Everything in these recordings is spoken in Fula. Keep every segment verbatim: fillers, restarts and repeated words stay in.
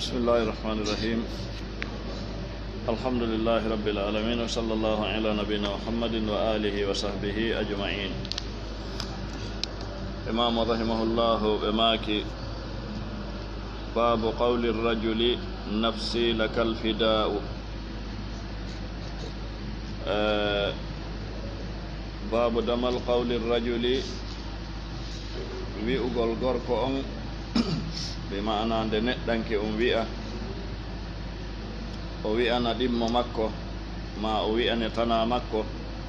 بسم الله الرحمن الرحيم. الحمد لله رب العالمين، وصلى الله على نبينا محمد وآله وصحبه أجمعين. إمام رحمه الله بماكي باب قول الرجل نفسي لك الفداء. آه باب دمل قول الرجل wi'ugol gorko on be ma'ana nde neɗɗanke on wi'a o wi'ana ɗimmo makko ma o wi'ane tana makko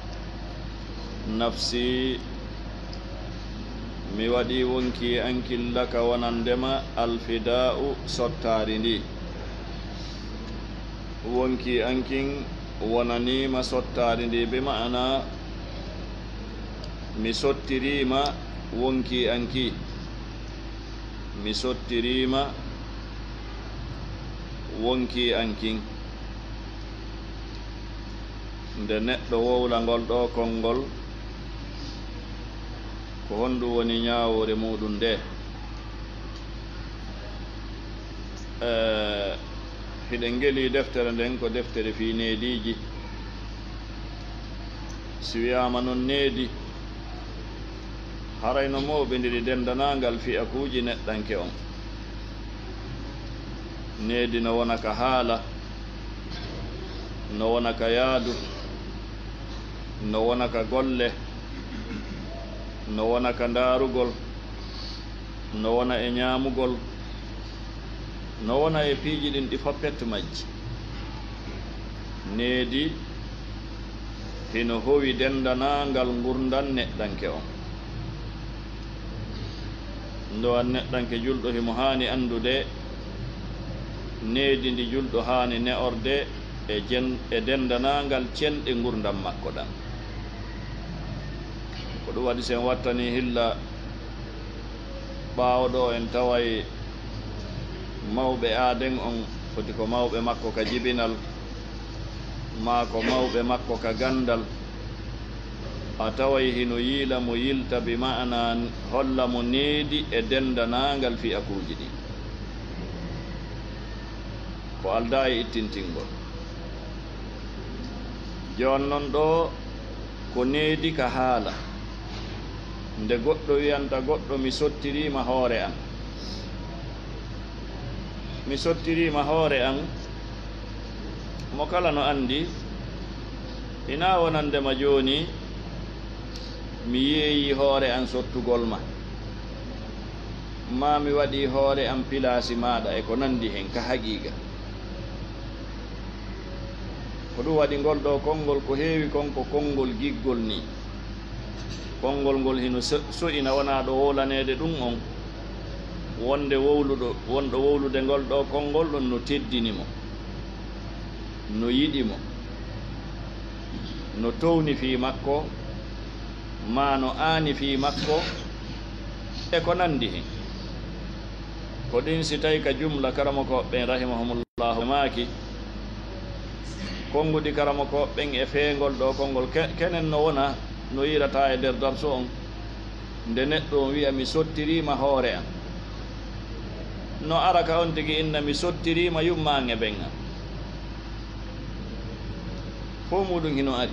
nafsi mi waɗi wonki ankillaka wonandema alfida'u sottari ndi wonki ankin wonanima sottari ndi be ma'ana mi sottirima wonki anki mi sottirima wonki ankin nde neɗɗo wowla ngol ɗo konngol ko honɗum woni ñawore muɗum nde. hiɗen ngeli deftere nden ko deftere fi neediji. si wiyama noon needi harayno mawɓe ndiri dendanangal fi'akuji neɗɗanke on. needi no wona ka haala, no wona ka yaadu, no wona ka golle, no wona ka ndaarugol, no wona e ñaamugol, no wona e piiji ɗin ɗi foppette majji. needi hino howi dendanangal ngurdan neɗɗanke on. ndo an neɗɗanke julɗo himo haani anndude needi ndi julɗo haani ne'orde e jen e dendanangal cenɗe ngurdam makko ɗan. ko ɗum waɗi sen wattani hilla ɓaawɗo en taway mawɓe aaden on foti ko mawɓe makko ka jibinal ma ko mawɓe makko ka gandal, a taway hino yiila mo yilta bi ma'ana holla mo needi e dendanangal fi'akuji ɗi ko alda e ittintingol. jon noon ɗo ko needi ka haala. nde goɗɗo wiyanta goɗɗo mi sottirima hoore an, mi sottirima hoore an, mo kala no andi ina wonandema joni mi yeeyi hoore an sottugol ma, ma mi waɗi hoore an pilasi maɗa e ko nandi hen ka haqiqa. ko ɗum waɗi ngol ɗo konngol ko heewi konko konngol giggol ni. konngol ngol hino so'ina wona ɗo wolanede ɗum on wonde wowluɗo wonɗo wowlude ngol ɗo konngol ɗon no teddinimo, no yiɗimo, no towni fi makko, ma no aani fi makko e ko nandi hen. ko ɗin si tawi ka jumla karama koɓɓen rahimahumullahu maaki konnguɗi karama koɓɓen e feengol ɗo konngol kenen no wona no yirata e nder darso on nde neɗɗo on wiya mi sottirima hoore an, no ara ka on tigi inna mi sottirima yumma an e ɓen an fo muɗum hino ari.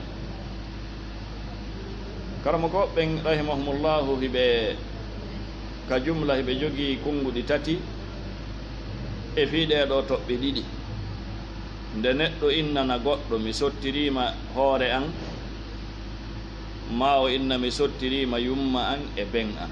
karama koɓɓen rahimahumullahu hiɓe ka jumla hiɓe jogii konnguɗi tati e fiiɗeɗo toɓɓe ɗiɗi. nde neɗɗo innana goɗɗo mi sottirima hoore an, ma o inna mi sottirima yumma an e ben an.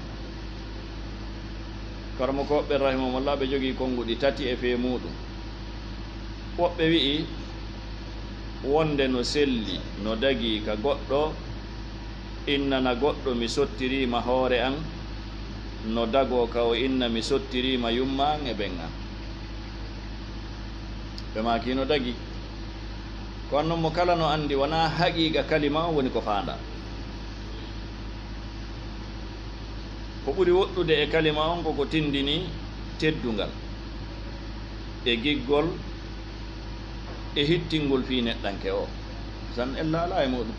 karama koɓɓe rahimahumullah ɓe jogii konnguɗi tati e fee muɗum. woɓɓe wi'i wonde no selli no dagi ka goɗɗo innana goɗɗo mi sottirima hoore an, no dago ka o inna mi sottirima yumma an e ɓen an. ɓe maki no dagi. ko annon mo kala no andi wona haqiqa kalima on woni ko faanda. ko ɓuri woɗɗude e kalima on koko tindini teddungal e giggol e hittingol fi neɗɗanke o san ella ala e muɗum.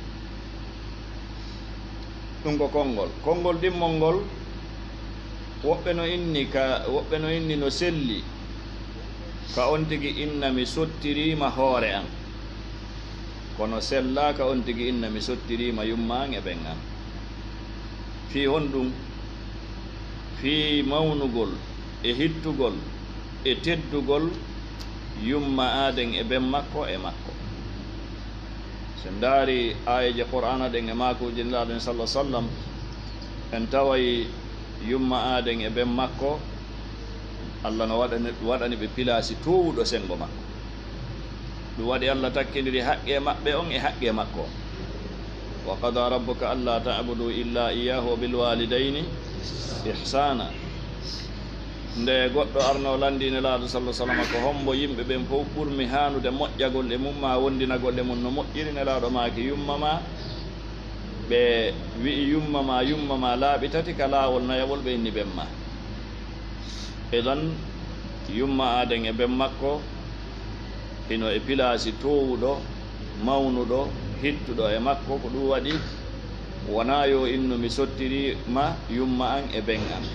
ɗum ko konngol konngol ɗimmol ngol woɓɓe no inni ka woɓɓe no inni no selli ka on tigi inna mi sottirima hoore an kono sella ka on tigi inna mi sottirima yumma e ɓen an fi honɗum fi mawnugol e hittugol e teddugol yumma aden e ɓen makko e makko sen daari ayaji qur'ana ɗen e makuji nelaɗen sallah sallam en taway yumma aden e ɓen makko allah no waɗani waɗani ɓe pilasi towuɗo sengo makko ɗum waɗi allah takkidiri haqqe maɓɓe on e haqqe makko wa qada rabbuka alla ta'budu illa iyyahu wa bil walidayni ihsana nde goɗɗo arno landi nelaɗo sallah sallam ko hombo yimɓe ɓen fof ɓurmi hanude moƴƴagol e mum ma wondinagol e mum no moƴƴiri nelaɗo maki yumma ma ɓe wi'i yumma ma yumma ma laaɓi tati ka laawol nayawol ɓe inni ɓen ma eɗan yumma aden e ɓen makko hino e pilasi towuɗo mawnuɗo hittuɗo e makko ko ɗum waɗi wona yo innu mi sottirima yumma an e ɓen an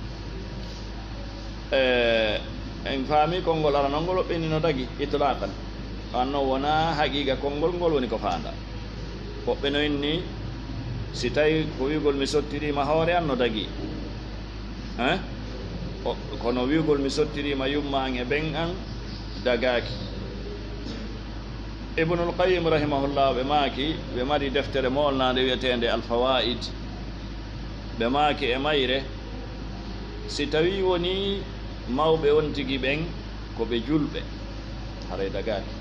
e en faami konngol ara non ngol oɓɓeni no dagi itlaqan anno wona haqiqa konngol ngol woni ko faanda woɓɓe no inni si tawi ko wiigol mi sottirima hoore an no dagi hein kono wiigol mi sottirima yumma an e ɓen an dagaki ibnul qayyim rahimahullah ɓe maaki ɓe mari deftere molnade wiyetende alfawaid ɓe maaki e mayre si tawi woni mawɓe on tigi ɓen ko ɓe julɓe haray dagaki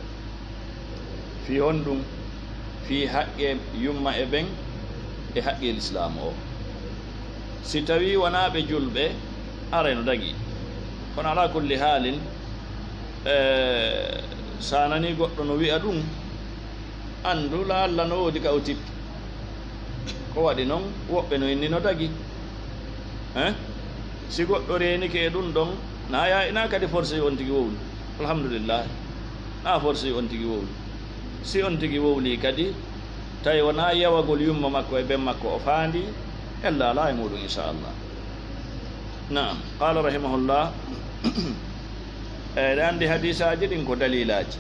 fi on ɗum fi haqqe yumma e ɓen e haqqe l'islam o si tawi wona ɓe julɓe aray no dagi kono ala kulli haalin e sa nani goɗɗo no wi'a ɗum andu la allah no woodi ka o tippi ko waɗi noon woɓɓe no inni no dagi hein si goɗɗo renike e ɗum ɗon na ya na kadi forcé on tigi wowli alhamdulillah na forcé on tigi wowli si on tigi wowli kadi tawi wona yawagol yumma makko e ɓen makko o faandi ella ala e muɗum inchallah naam qala rahimahullah eɗe andi hadisaji ɗin ko dalilaji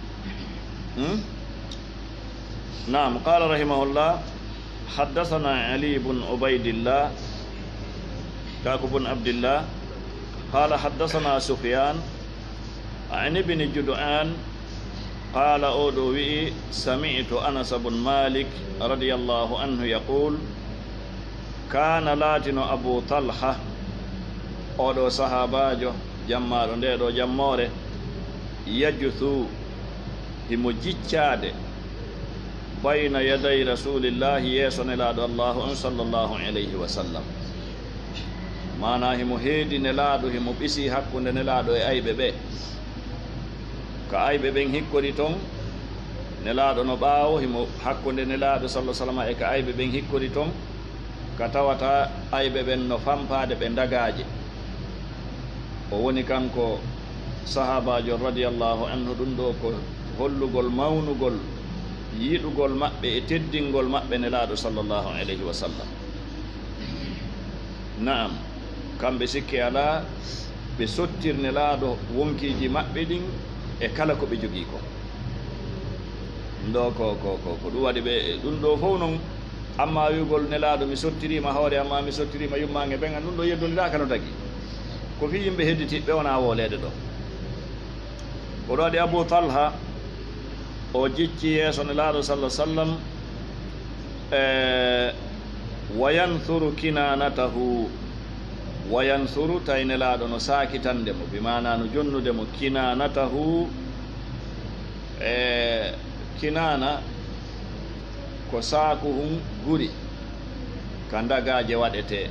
naam qala rahimahullah حدثنا علي بن عبيد الله كاك بن عبد الله قال حدثنا سفيان عن ابن جدعان قال أودوي سمعت أنس بن مالك رضي الله عنه يقول كان لاتن أبو طلحة أودو صحاباجو جمال ندو جموري يجثو همجيتشاد بين يدي رسول الله يسون لاد الله صلى الله عليه وسلم mana himo heedi nelaaɗo himo ɓisi hakkunde nelaaɗo e ayɓe ɓe ko ayɓe ɓen hikkori toon nelaaɗo no ɓaawo himo hakkunde nelaaɗo sallah sallam e ko ayɓe ɓen hikkori toon ka tawata ayɓe ɓen no fampaade ɓe ndagaaje o woni kanko sahabajo radiallahu anhu ɗum ɗo ko hollugol mawnugol yiɗugol maɓɓe e teddingol maɓɓe nelaaɗo sallllahu alayhi wa sallam naam kamɓe sikki ala ɓe sottirne laaɗo wonkiji maɓɓe ɗin e kala ko ɓe jogii ko ndo ko ko ko ko ɗum waɗi ɓe ɗum ɗo fof noon amma wiugol nelaaɗo mi sottirima hoore amma mi sottirima yummange ɓen an ɗum ɗo yeddondiraka no tagi ko fi yimɓe hedditiɓe wona wolede ɗo oɗo waɗi abou talha o jicci yeeso nelaaɗo sallah sallam e wa yanthuru kinanatahu wa yanthuru tawi nelaaɗo no saakitandemo bimana no jonnudemo kinanatahu e kinana ko saaku hum guri ka ndagaje waɗete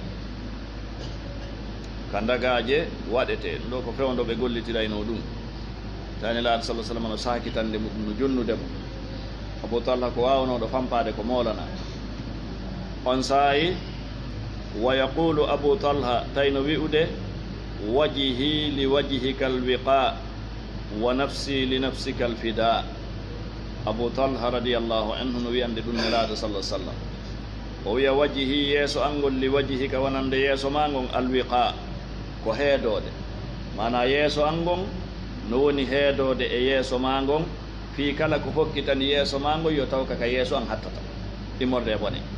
ka ndagaje waɗete ɗum ɗo ko fewndo ɓe gollitirayno ɗum tawi nelaaɗo sallah sallam no saakitandemo ɗum no jonnudemo abou talha ko wawnoɗo fampade ko molana on saayi wa yaqulu abou talha tawi no wi'ude wajihi li wajihika alwiqa wa nafsi li nafsika alfida abou talha radiallahu anhu no wiyande ɗum nelaaɗo sallah sallam o wiya wajihi yeeso angol li wajihika wonande yeeso ma ngon alwiqa ko heedode mana yeeso angon no woni heedode e yeeso ma ngon fii kala ko hokkitani yeeso ma ngon yo taw kaka yeeso an hattata immorde e bone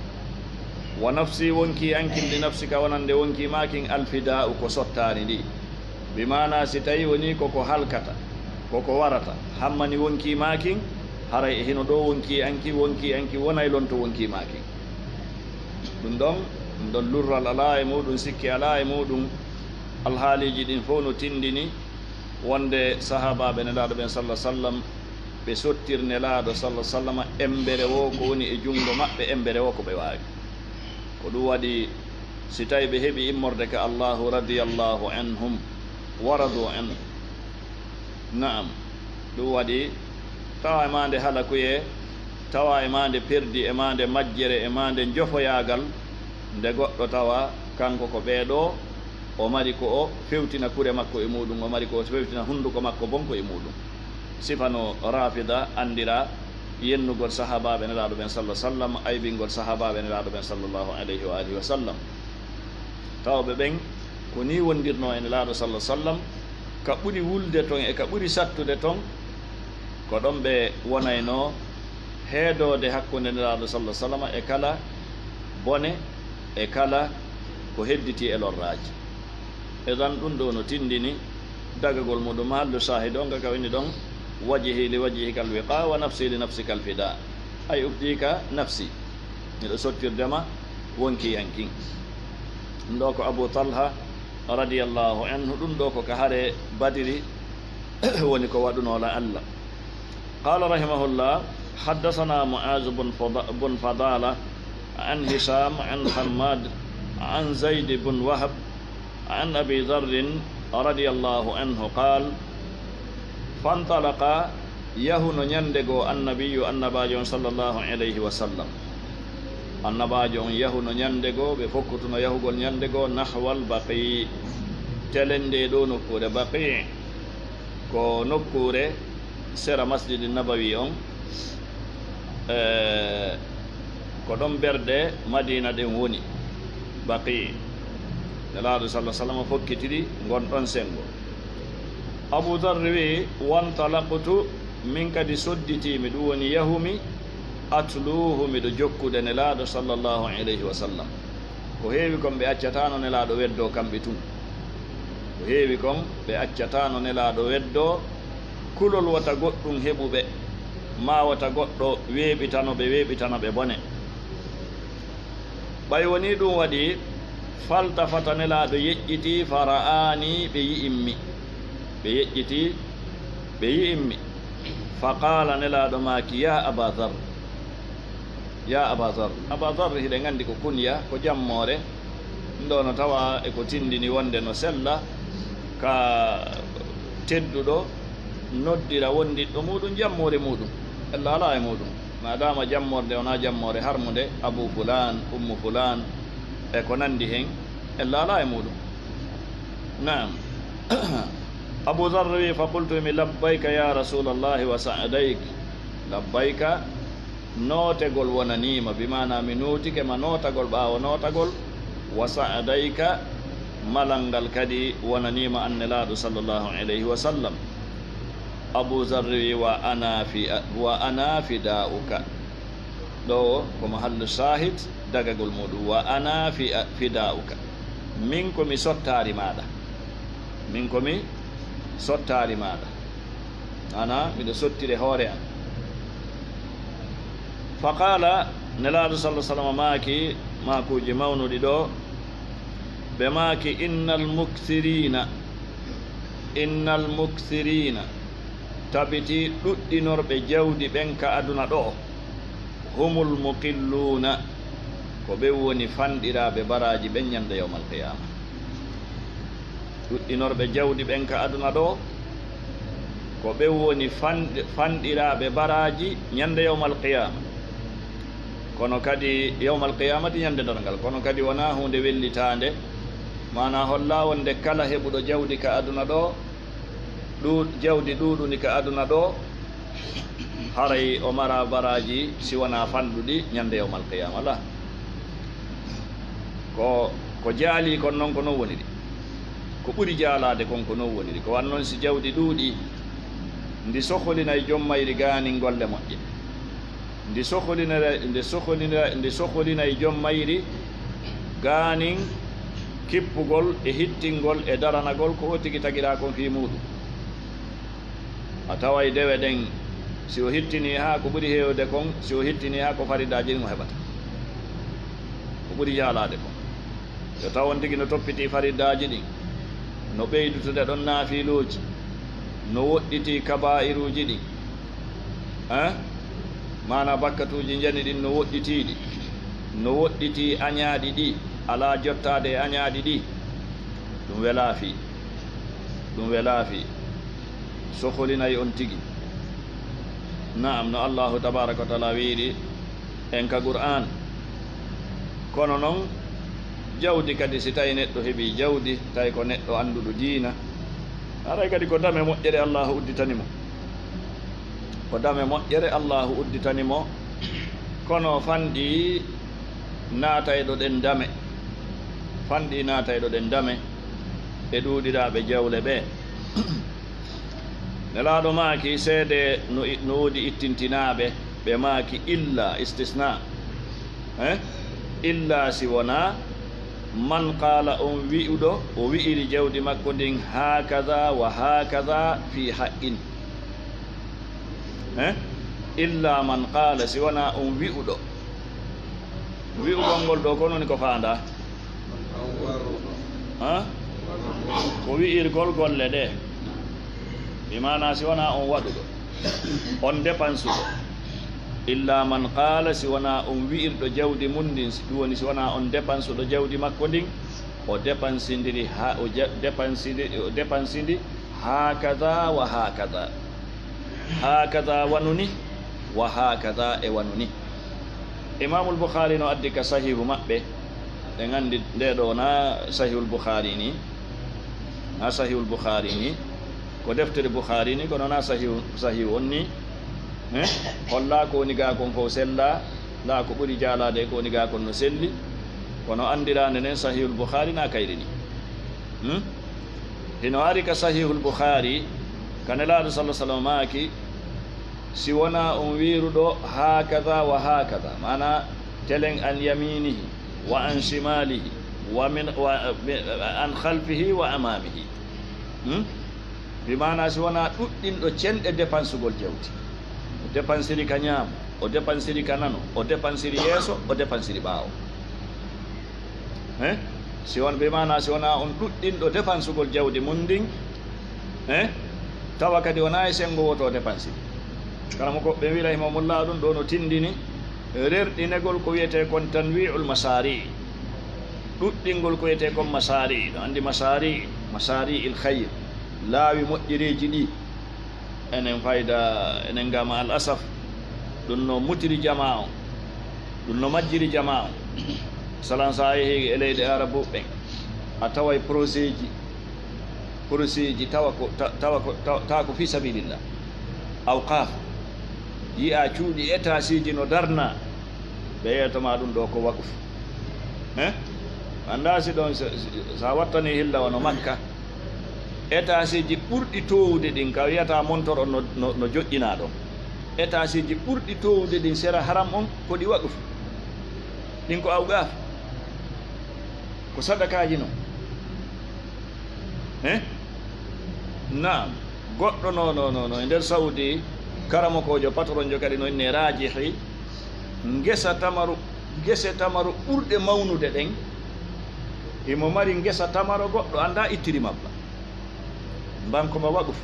wa nafsi wonki ankinde nafsi ka wonande wonki makin alfida ko sottani ndi bimana si tawi woni koko halkata koko warata hammani wonki makin haray e hino ɗo wonki anki wonki anki wonay lonto wonki makin ɗum ɗon ɗum ɗon lurral ala e muɗum sikki ala e muɗum alhaaliji ɗin fof no tindini wonde sahabaɓe nelaɗo ɓen sallah sallam ɓe sottir nelaɗo sallah sallam embere wo ko woni e junngo maɓɓe embere wo ko ɓe wawi ko ɗum waɗi si tawi ɓe heeɓi immorde ka allahu radiallahu anhum waradu an naam ɗum waɗi tawa e mande halakuye tawa e mande perdi e mande majjere e mande jofoyagal nde goɗɗo tawa kanko ko ɓeeɗo o mari ko o fewtina kure makko e muɗum o mari ko o fewtina hunduko makko bonko e muɗum sifano rafida andira yennugol sahabaɓe nelaɗo ɓen sallah sallam aybingol sahabaɓe nelaɗo ɓen sallllahu alayhi wa alihi wa sallam tawɓe ɓen ko ni wondirno e nelaɗo sallah sallam ka ɓuri wulde ton e ka ɓuri sattude ton ko ɗon ɓe wonayno heedode hakkude nelaɗo sallah sallam e kala bone e kala ko hedditi e lorraji edan ɗum ɗo no tindini dagagol muɗum hallu sahid on kaka woni ɗon wajihi li wajihika alwiqa wa nafsi li nafsika alfida ay ubdika nafsi miɗo sottirdema wonki yankin ɗum ɗo ko abou talha radiallahu anhu ɗum ɗo ko ka haare badiri woni ko waɗunola allah qala rahimahullah حدثنا معاذ بن فضالة عن هشام عن حماد عن زيد بن وهب عن أبي ذر رضي الله عنه قال فانطلق يهن يندقو النبي النباج صلى الله عليه وسلم النباج يهن يندقو بفكتنا يهقل يندقو نحو البقيع تلندي دو نكور بقيع كو نكور سر مسجد النبوي أه ko ɗon berde madina ɗen woni baqi nelaɗo sallah sallam fokkitiri gonɗon sengo abou darre wi wantalaqtu min kadi sodditimi ɗum woni yahumi atluhu miɗo jokkude nelaɗo sallllahu alayhi wa sallam ko heewi kon ɓe accatano nelaɗo weddo kamɓe tun ko heewi kon ɓe accatano nelaɗo weddo kulol wata goɗɗum heɓuɓe ma wata goɗɗo weeɓitano ɓe weeɓitano ɓe bone ɓay woni ɗum waɗi faltafata nelaɗo yeƴƴiti fara'ani ɓe yi'immi ɓe yeƴƴiti ɓe yi'immi fa qala nelaɗo maki ya aba dar ya aba dar aba dar hiɗen gandi ko kunya ko jammore ɗo no tawa eko tindini wonde no sella ka tedduɗo noddira wondiɗɗo muɗum jammore muɗum ella ala e muɗum madama jammorde wona jammore harmude abou fulan ummu fulan e ko nandi hen ella ala e muɗum naam abou dar wi fa qultu mi labbayka ya rasulallahi wa sa'dayk labbayka nootegol wonanima bimana mi nuutike ma nootagol ɓaawo nootagol wa sa'dayka malal ngal kadi wonanima annelaɗo sallllahu alayhi wa sallam abou zarri wa ana fi wa ana fidauka ɗo komo hallu sahid dagagol muɗum wa ana fi fidauka min komi sottari maɗa min komi sottari maɗa ana miɗo sottire hoore an fa qala nelaɗo sallah sallam maaki makuji mawnuɗi ɗo ɓe maaki innal mukthirina innal mukthirina tabiti ɗuɗɗinorɓe jawdi ɓen ka aduna ɗo humul muqilluna ko ɓe woni fanɗiraɓe baraji ɓen ñande yawmal qiyama ɗuɗɗinorɓe jawdi ɓen ka aduna ɗo ko ɓe woni fanɗiraɓe baraji ñande yawmal qiyama kono kadi yawmal qiyamati ñande dargal kono kadi wona hunde wellitande mana holla wonde kala heɓuɗo jawdi ka aduna ɗo ɗu jawdi ɗuɗuni ka aduna ɗo haray o mara baraji si wona fanɗuɗi ñande yawmal qiyama la ko ko jaali kon noon ko non woni ɗi ko ɓuri jaalade kon ko non woniri ko wan noon si jawdi ɗuuɗi ndi soholina e jommayri gaani golle moƴƴe ndi soholinira nde soholina nde soholina e jommayri gaanin kippugol e hittingol e daranagol ko o tigi tagiɗa kon fi muɗum a tawa e dewe ɗen si o hittini ha ko ɓuri heewde kon si o hittini ha ko faridaji ɗin o heɓata ko ɓuri jaalade kon so tawon tigi no toppiti faridaji ɗin no ɓeydutude ɗon naafiluji no woɗɗiti kabairuji ɗin hein mana bakkatuji jani ɗin no woɗɗitiɗi no woɗɗiti añaaɗi ɗi ala jottade e añaaɗi ɗi ɗum welaafi ɗum welaafi soholinayi on tigi naam no allahu tabaraka wa taala wiiri en ka qur'an kono noon jawdi kadi si tawi neɗɗo heeɓi jawdi tawi ko neɗɗo annduɗo diina aray kadi ko dame moƴƴere allahu udditanimo ko dame moƴƴere allahu udditanimo kono fanɗi naatayɗo ɗen dame fanɗi naatayɗo ɗen dame e ɗuuɗiraɓe jawle ɓe nelaɗo maaki seede no no woodi ittintinaɓe ɓe maaki illa istisna hein illa si wona man qala on wi'uɗo o wi'iri jawdi makko ndin hakada wa hakada fi haqqin hein illa man qala si wona on wi'uɗo wi'ugol ngol ɗo ko noni ko faanda ha ko wi'irgol golle ɗe mi mana si wona on waɗuɗo on dépensuɗo illa man qala si wona on wi'irɗo jawdi mum ndin ɗum woni si wona on dépensuɗo jawdi makko ndin o dépensindiri ha o dépensidi o dépensidi hakada wa hakada hakada wanuni wa hakada e wanuni imamul boukhari no addi ka sahihu maɓɓe ɓe gandi ndeɗo na sahihul boukhari ni na sahihul boukhari ni ko deftere boukhari ni kono na sahihu sahihu on ni eh holla ko woni ga kon fof sella la ko ɓuri jaalade ko woni ga kon no selli kono andirande nen sahihul boukhari na kayri ni hmm? hino ari ka sahihul boukhari kanelaɗo sallah sallam maaki si wona on wiruɗo hakada wa hakada mana telen an yaminihi wa an shimalihi wa min wa an khalfihi wa amamihi hmm? bi mana si wona ɗuɗɗinɗo cenɗe dépensugol jawdi o dépensiri ka ñaamo o dépensiri ka nano o dépensiri yeeso o dépensiri ɓaawo eh si won bi mana si wona on ɗuɗɗinɗo dépensugol jawdi mum ndin eh tawa kadi wona e sengo woto dépensiri kala mo ko ɓe wi rahimahumullah ɗum ɗo no tindini rerɗinegol ko wiyete kon tanwi'ul masari ɗuɗɗingol ko wiyete kon masari ɗo andi masari masari il khayr laawi moƴƴereji ɗi enen fayda enen gama al asaf ɗum no mutiri jama o ɗum no majjiri jama o salan sa yehi e leyɗe arabu ɓen a tawa projet ji projet ji tawa ko tawa ko tawa ko fi sabilillah awqaf yiya cuuɗi étage ji no darna ɓe yeytoma ɗum ɗo ko waqf hein anda si ɗon sa wattani hilla wono makka étage ji ɓurɗi towude ɗin ka wiyata montoro no, no, no joƴƴina ɗon étage ji ɓurɗi towude ɗin sera haram on ko ɗi waqf ɗin ko awgaf ko sadakaji no hein naam goɗɗo no no no no e nder saudi karamo kojo patron jo kadi no inne rajihi ngesa tamaru gese tamaru ɓurɗe mawnude ɗen imo mari ngesa tamaro goɗɗo anda ittiri mabba bankoma waqf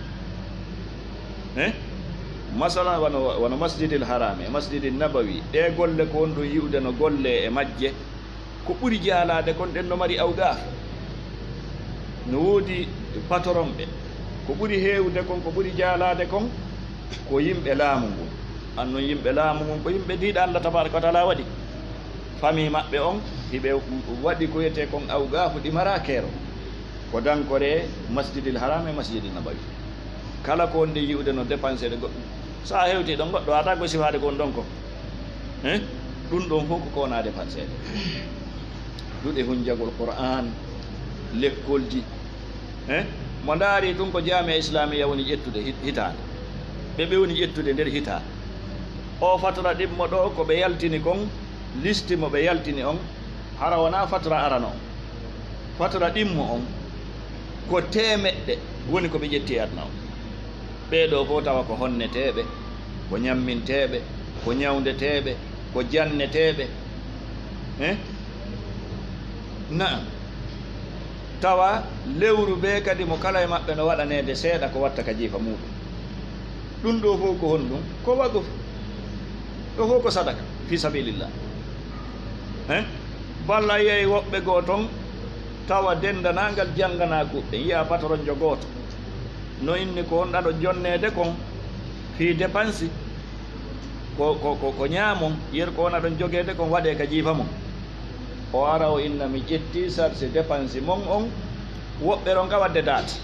eh masalan wano wano masjidil harame masjidil nabawi ɗe golle ko won ɗum yiwde no golle e majje ko ɓuri jaalade kon ɗen no mari awgaf no woodi patron ɓe ko ɓuri heewde kon ko ɓuri jaalade kon ko yimɓe laamu ngun annon yimɓe laamu ngun ko yimɓe diiɗa Allah tabaraka wa taala waɗi famille maɓɓe on hiɓe waɗi ko wiyete kon awgafu ɗi mara keero ko dankore masjidil haram e masjidil nabawi kala ko wonde yiwde no dépensé de goɗɗum sa hewti ɗon goɗɗo ata ko sifade kon ɗon ko hein ɗum ɗon fof ko wona dépensé ɗuɗe hunjagol qur'an lekkolji e mo ndaari ɗum ko jaami islamiya woni ƴettude hitaande ɓe ɓewni ƴettude nder hitaande o fatra ɗimmo ɗo ko ɓe yaltini kon listi mo ɓe yaltini on hara wona fatra arano on fatra ɗimmo on ko temeɗɗe woni ko ɓe ƴetti e aduna o ɓeeɗo fof tawa ko honneteɓe ko ñamminteɓe ko ñawdeteɓe ko janneteɓe e naam tawa lewru ɓe kadi mo kala e maɓɓe no waɗanede seeɗa ko watta ka jiifa muɗum ɗum ɗo fof ko honɗum ko wagof ɗo fof ko sadaka fi sabilillah e balla yeey woɓɓe goo toon tawa dendanagal janngana kuɓɓe yiya patron jo gooto no inni ko on ɗaɗo jonnede kon fi dépense ko ko ko ñaamon yer ko on aɗon jogede kon waɗe ka jiifa mon o ara o inna mi ƴetti sarse dépense mon on woɓɓe ron ka wadde daate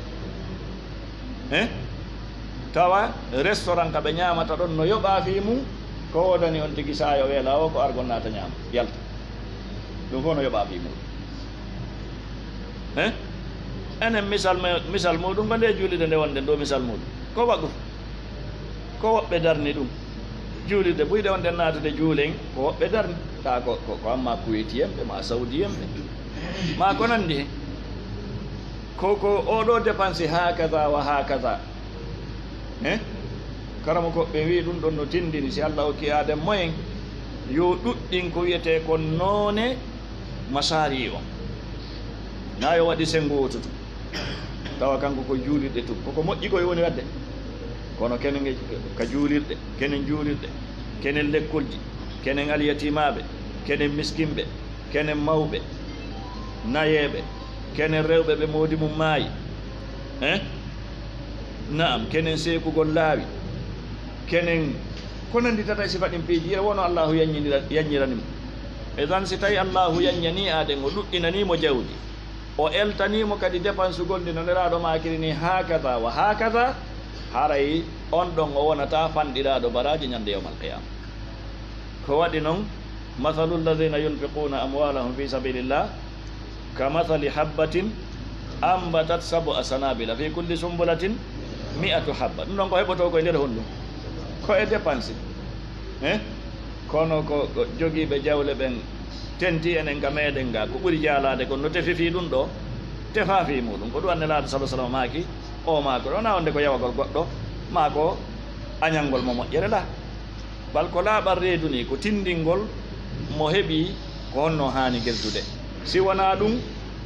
e tawa restaurant ka ɓe ñamata ɗon no yoɓa fi mum ko wodani on tigi sayo weela o ko argon nata ñaama yalta ɗum fof no yoɓa fi mum e enen misal misal muɗum ko nde juulide nde wonɗen ɗo misal muɗum ko waɗɗum ko woɓɓe darni ɗum juulide ɓuyde wonɗen naatude juulen ko woɓɓe darni ta ko ko amma kuwetiyemɓe ma saudiyemɓe ma ko nandi hen ko ko oɗo dépense hakaza wa hakaza e karama koɓe wi ɗum ɗon no tindini si allah hokki aden moyen yo ɗuɗɗin ko wiyete ko noone masari o na yo waɗi sengo wotutu tawa kanko ko juulirɗe tum koko moƴƴi koye woni wadde kono kenen ka juulirɗe kenen juulirɗe kenen lekkolji kenen alyatimaɓe kenen miskinɓe kenen mawɓe nayeɓe kenen rewɓe ɓe moodi mum maayi e naam kenen seekugol laawi kenen ko nandi tata sifa ɗin piiji yira wono allahu yaññinira yaññiranimo e tan si tawi allahu yaññani aɗen o ɗuɗɗinanimo jawdi o eltanimo kadi dépense ugol ndi no neraɗo makiri ni hakaza wa hakaza haray on ɗon o wonata fanɗiraɗo baraji ñande yawmal qiyama ko waɗi noon mathalu lladina yunfiquna amwalahum fi sabilillah ka mathali habbatin ambatat sabu a sanabila fi kulli sumbulatin mi'atu habba ɗum ɗon ko heɓoto koye nder honɗum ko e dépense e kono ko jogiiɓe jawle ɓen tenti enen ka meɗen ga ko ɓuri jaalade kon no tefi fi ɗum ɗo tefa fi muɗum ko ɗum annelaɗo salah sallam maaki o maako ɗo na wonde ko yawagol goɗɗo ma ko añalngol mo moƴƴere la bal ko laaɓal reedu ni ko tindingol mo heɓi ko honno haani gertude si wona ɗum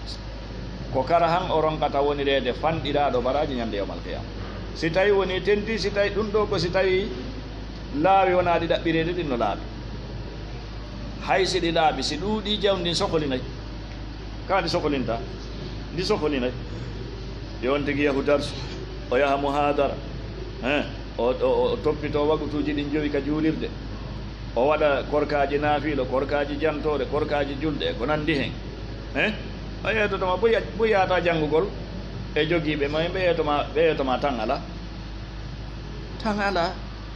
ko kara han o ronkata wonirede fanɗiraɗo baraji ñande yawmal qiyama si tawi woni tenti si tawi ɗum ɗo ko si tawi laawi wona ɗi ɗaɓɓirede ɗin no laaɓi hay si ɗi laaɓi si ɗuuɗi jawdi sohlinayi ka ndi sohlinta ndi sohlinayi yon tigi yahu darsu o yaha muhadara e o o toppito wagutuji ɗin jowi ka juulirde o waɗa korkaji naafiilo korkaji jantoɗe korkaji julɗe ko nandi hen e o yeetotoma boya boyata janngugol e jogiiɓe ma ɓe yeetoma ɓe yeetoma tan ala tan ala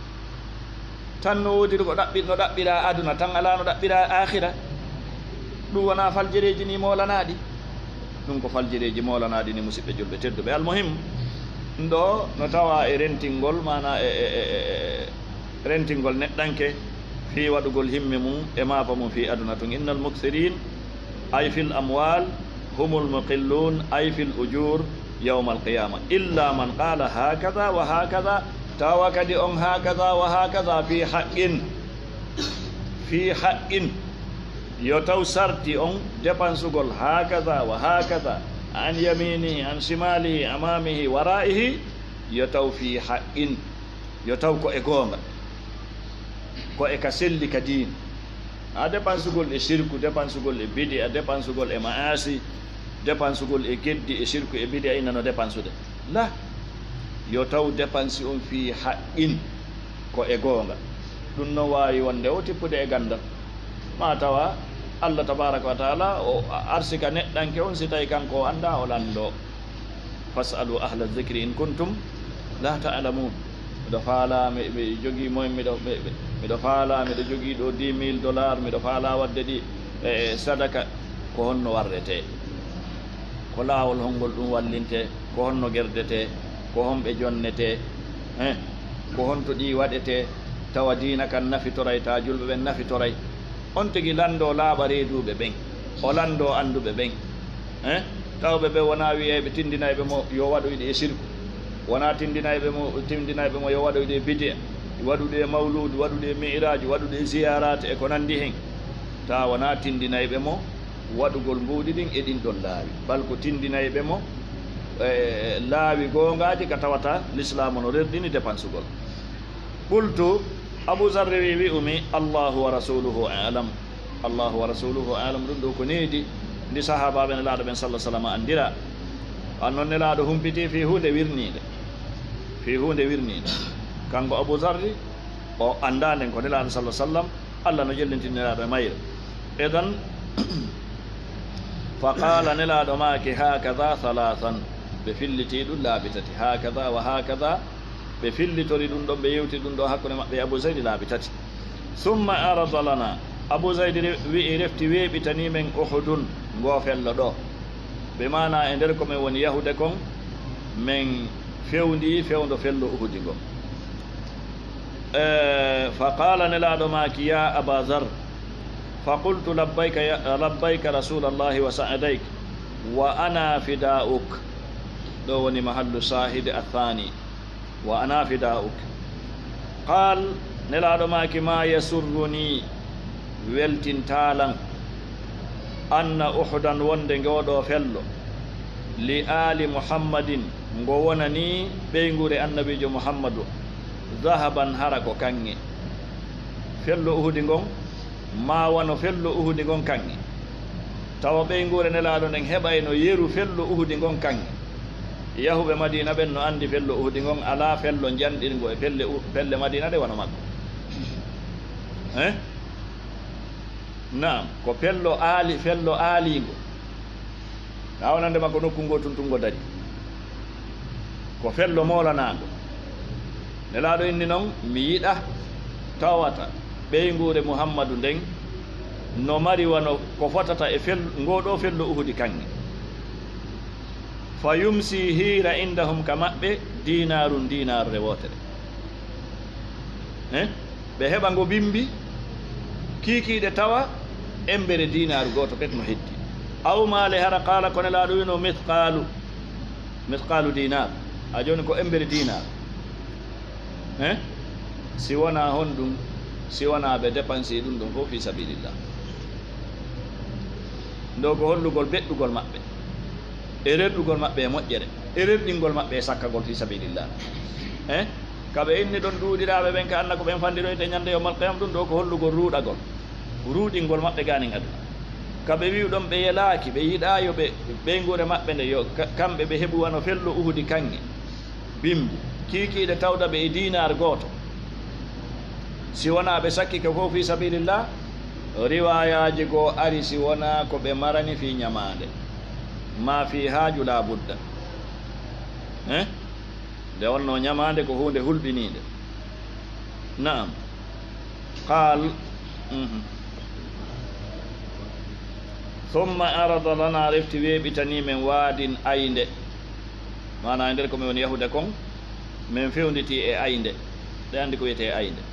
tan no woodi ko ɗaɓɓi no ɗaɓɓira aduna tan ala no ɗaɓɓira akhira ɗum wona faljereji ni molanaɗi ɗum ko faljereji molanaɗi ni musidɓe julɓe tedduɓe almuhim ɗo no tawa e rentingol mana e e rentingol neɗɗanke fi waɗugol himme mum e maafa mum fi aduna tun innal muksirin ay fil amwal humul muqillun ay fil ujur yawma alqiyama illa man qala hakaza wa hakaza tawa kadi on hakaza wa hakaza fi haqqin fi haqqin yo taw sarti on dépensugol hakaza wa hakaza an yaminihi an shimalihi amamihi wara'ihi yo taw fi haqqin yo taw ko e goonga ko e ka selli ka diin a dépensugol e shirku dépensugol e bidi a dépensugol e maasi dépensugol e geddi e shirku e bidi a innano dépensude la yo taw dépense on fi haqqin ko e goonga ɗum no wawi wonde o tippude e gandal ma tawa allah tabaraka wa taala o arsika neɗɗanke on si tawi kanko o anda o lando fasalu ahla dhicri in kuntum la ta'lamun miɗo faala miɗo jogui moyen miɗo miɗo faala miɗo jogui ɗo dix mille dollars miɗo faala wadde ɗi e sadaka ko honno warrete ko laawol hongol ɗum wallinte ko honno gerdete ko honɓe jonnete e ko honto ɗi waɗete tawa diina kan nafitoray ta julɓe ɓen nafitoray on tigi lando laaɓa reeduɓe ɓen o lando anduɓe ɓen e tawɓe ɓe wona wiyeɓe tindinayɓe mo yo waɗoyɗe e sirku wona tindinayɓe mo tindinayɓe mo yo waɗoyɗe e bidé waɗuɗe e mawludu waɗuɗe e mirage waɗuɗe e ziyarate e ko nandi hen ta wona tindinayɓe mo waɗugol mbuuɗi ɗin e ɗin ɗon laawi bal ko tindinayɓe mo e laawi gongaji ka tawata l'islam no rerdini dépense ugol qultu abou zarre wi wi umi allahu wa rasuluhu alam allahu wa rasuluhu alam ɗum ɗo ko needi ndi sahabaɓe nelaaɗo ɓen sallah sallam andira an noon nelaaɗo humpiti fi hunde wirniide fi hunde wirniide kanko abou zarri o annda nden ko nelaaɗo sallah sallam allah no jellintini nelaaɗo e mayre edan fa qala nelaaɗo maake hakada halathan ɓe filliti ɗum laabi tati hakada wa hakada ɓe fillitori ɗum ɗon ɓe yewti ɗum ɗo hakkude maɓɓe e abou zaydi laabi tati summa arada lana abou zaydi wi'i refti weeɓitani men uhudun ngo fello ɗo ɓe mana e nder komin woni yahude kon min fewndi fewndo fello uhudi ngo fa qala nelaaɗo maaki ya aba dar fa qultu labbayka labbayka rasulallahi wa sa'adayk wa ana fida'uk ɗo woni mahallu sahide athani wa ana fida'uk qal nelaaɗo maaki ma yasurruni weltintalan anna uhudan wonde ngoɗo fello li ali muhammadin ngo wonani ɓeygure annabijo muhammadu zahaban hara ko kanŋe fello uhudi ngon ma wano fello uhudi ngon kanŋe tawa ɓeygure nelaaɗo nden heɓayno yeru fello uhudi ngon kanŋe yahuɓe madina ɓen no andi fello uhudi ngon ala fello janɗirgo e pelle pelle madina ɗe wano makko e naam ko pello aali fello aaligo awnande makko nokku ngo tuntungo dari ko fello molanago nelaaɗo inni noon mi yiɗa tawata ɓeygure muhammadu nden no mari wano ko fotata e fel ngoɗo fello uhudi kanŋe fa yumsi hiira indahum ka maɓɓe dinarum dinarre wotere e ɓe heɓa ngo bimbi kiikiiɗe tawa embere dinaru goto ket no heddi aw maale hara qala ko nelaaɗo wino mithqalu mithqalu dinar a joni ko embere dinar e si wona hon ɗum si wona ɓe dépense ɗum ɗum fof fi sabilillah ndo ko hollugol beɗɗugol maɓɓe e reɗɗugol maɓɓe e moƴƴere e reɗɗingol maɓɓe e sakkagol fi sabilillah e kaɓe inni ɗon ɗuuɗiraɓe ɓen ka anna ko ɓen fandiroyte ñande yawmal qiyam ɗum ɗo ko hollugol ruuɗagol ruuɗingol maɓɓe ganin aduna kaɓe wi ɗon ɓe yelaaki ɓe yiɗayo ɓe ɓeygure maɓɓe nde yo kamɓe ɓe heɓu wano fello uhudi kanŋe bimbi kiikiiɗe tawda ɓe e dinar gooto si wona ɓe sakkike fof fi sabilillah riwayaji goo ari si wona ko ɓe marani fi ñamande ma fi haaju la budda e nde wonno ñamande ko hunde hulɓinide naam qal thumma arada lana refti weeɓitani men waadin aynde mana e nder komin woni yahude kon min fewnditi e aynde ɗe andi ko wiyete aynde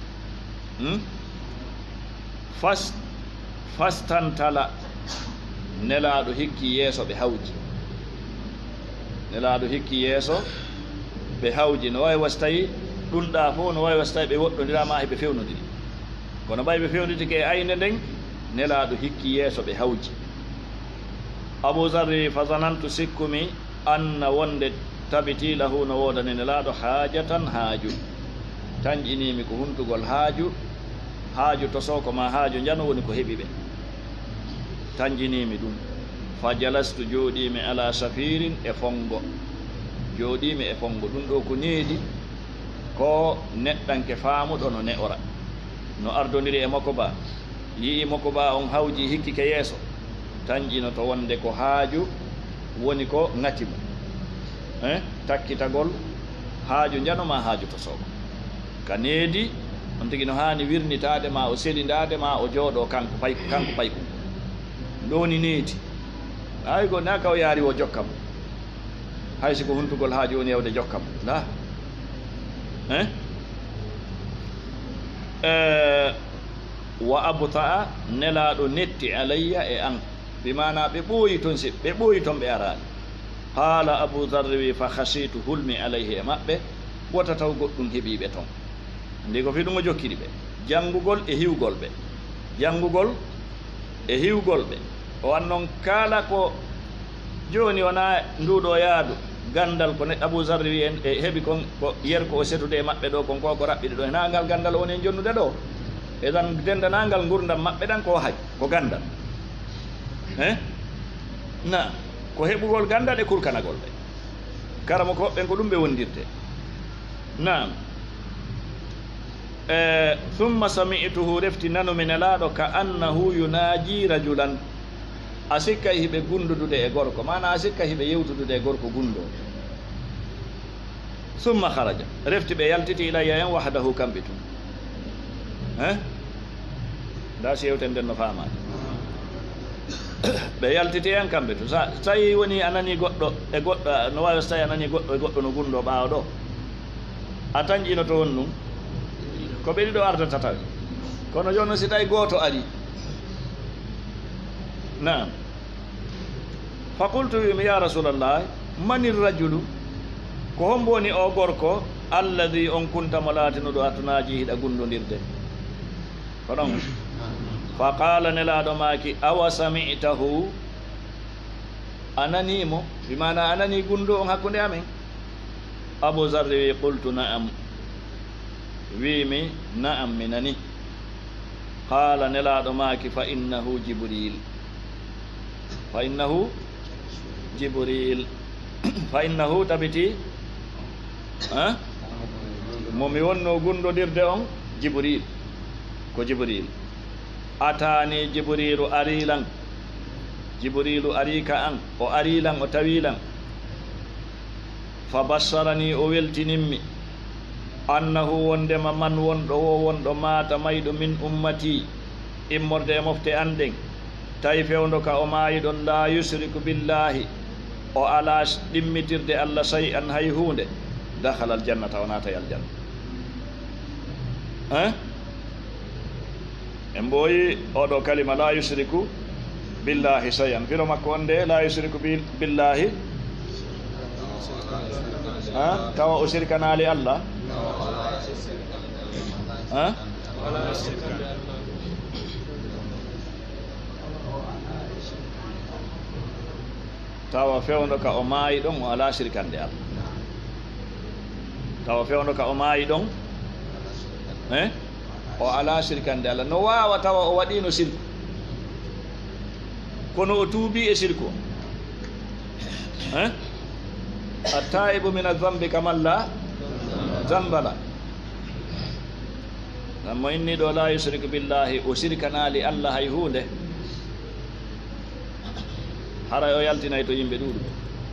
fas fastantala nelaaɗo hikki yeeso ɓe hawji nelaaɗo hikki yeeso ɓe hawji no wawi wasi tawi ɗumɗa fof no wawi wasi tawi ɓe woɗɗodirama heɓe fewnodiri kono ɓay ɓe fewnoditike e aynde nden nelaaɗo hikki yeeso ɓe hawji abou zarri fa zanantu sikkumi anna wonde tabiti lahu no wodani nelaaɗo haajatan haaju tañƴinimi ko huntugol haaju haaju to soko ma haaju jano woni ko heɓi ɓe tañƴinimi ɗum fa jalastu jooɗimi ala safirin e fongo jooɗimi e fongo ɗum ɗo ko needi ko neɗɗanke faamuɗo no ne'ora no ardodiri e makko ba yii makko ba on hawji hikkike yeeso tañƴino to wonde ko haaju woni ko ŋatimo e takkitagol haaju janoma haaju to soko ka needi on tigi no hani wirnitade ma o selindade ma o jooɗo kanko pay kanko payko ɗoni needi hay go na ka o yaari o jokkam hay siko huntugol haaji woni yewde jokkam la hein eh wa abtaa nelaɗo netti alayya e an bimana ɓe ɓooyi toon si ɓe ɓooyi toon ɓe araani haala abou darre wi fa hasitu hulmi alayhi e maɓɓe wota taw goɗɗum heeɓiɓe toon ndi ko fi ɗum o jokkiri ɓe janngugol e hiwgol ɓe janngugol e hiwgol ɓe o wan noon kala ko joni wona nduɗo yaadu gandal ko neɗɗo abou zarri wi en e heeɓi kon ko yer ko o setude e maɓɓe ɗo kon ko ko raɓɓiɗe ɗo hena ngal gandal woni en jonnude ɗo eɗan dendanangal gurdam maɓɓe ɗan ko hay ko gandal he na ko heɓugol gandal e kurkanagol ɓe karama ko hoɓɓen ko ɗum ɓe wondirte nam e thumma sami'tuhu refti nanumi nelaɗo ka annahu yunaji rajulan a sikka hiɓe gundudude e gorko mana a sikka hiɓe yewtudude e gorko gundo summa haraja refti ɓe yaltiti ilayya en wahdahu kamɓe tun he nda si yewten nden no faamaade ɓe yaltiti en kamɓe tun sa tawi woni a nani goɗɗo e goɗɗo no wawi so tawi a nani goɗɗo e goɗɗo no gundo ɓaawa ɗo a tañƴino to won ɗum ko ɓe ɗiɗo ardata tawi kono joni si tawi gooto ari nam fa qultu wimi ya rasulallah mani rajulu ko hombo woni o gorko alladi on kuntamo laatinuɗo atunaji hiɗa gundodirde ko ɗon fa qala nelaɗo maki awa sami'tahu a nanimo bimana a nani gundo on hakkude amen abou zarri wi qultu na'am wimi na'am mi nani qala nelaɗo maki fa innahu jibril fa innahu jibril fa innahu tabiti ha momi wonno gundodirde on jibril ko jibril atani jibrilu arilan jibrilu arika an o arilan o tawilan fa bassarani o weltininmi annahu wondema man wonɗo wo wonɗo mata mayɗo min ummati immorde e mofte anden tawi fewndo ka o maayi ɗon la yusriku billahi o ala ɗimmitirde allah say an hay hunde dakhala aljannata o naata e aljanna hein en mbooyi oɗo kalima la yusriku billahi say an firo makko on nde la yusriku billahi ha tawa o sirkanali allah ha tawa fewndo ka o maayi ɗon o ala sirkande allah tawa fewndo ka o maayi ɗon e o ala sirkande allah no wawa tawa o waɗino sirku kono o tuubi e sirku o e attaibu min adambi kamalla zambala nammo inni ɗo la yusriku billahi o sirkanali allah hay hunde haray o yaltinay to yimɓe ɗuɗuɓe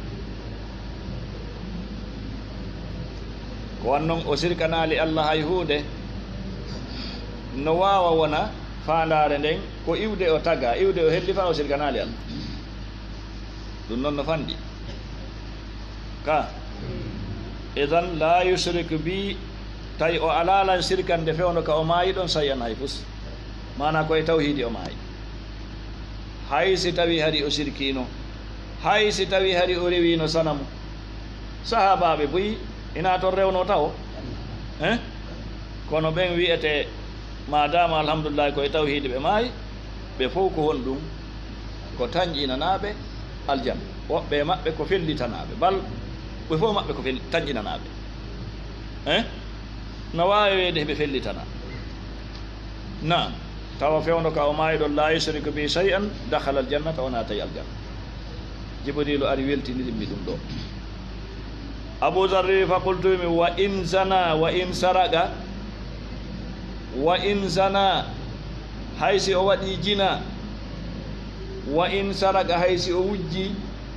ko wannon o sirkanali allah hay hunde no wawa wona fandare nden ko iwde o taga iwde o helli fa o sirkanali allah ɗum noon no fandi ka idan la yusriku bi tawi o alalan sirkande fewno ka o maayi ɗon sayan hay fus mana koye tawhidi o maayi hay si tawi hari o sirkino hay si tawi hari o rewino sanamu sahabaɓe boyi ina toon rewno taw hein kono ɓen wiyete madama alhamdulillah koye tawhidi ɓe maayi ɓe fof ko won ɗum ko tañƴinanaɓe aljanna woɓɓe maɓɓe ko fellitanaɓe bal ɓe fof maɓɓe ko tañƴinanaɓe hein no wawi weede heɓe fellitana nam tawa fewno ka o maayi ɗon la yusriku bi shay an dakhala aljannata o naatayi aljanna jibrilu ari weltinirimmi ɗum ɗo abou zarri fa qultumi wa in zana wa in saraqa wa in zana haysi o waɗi jina wa in saraqa haysi o wujji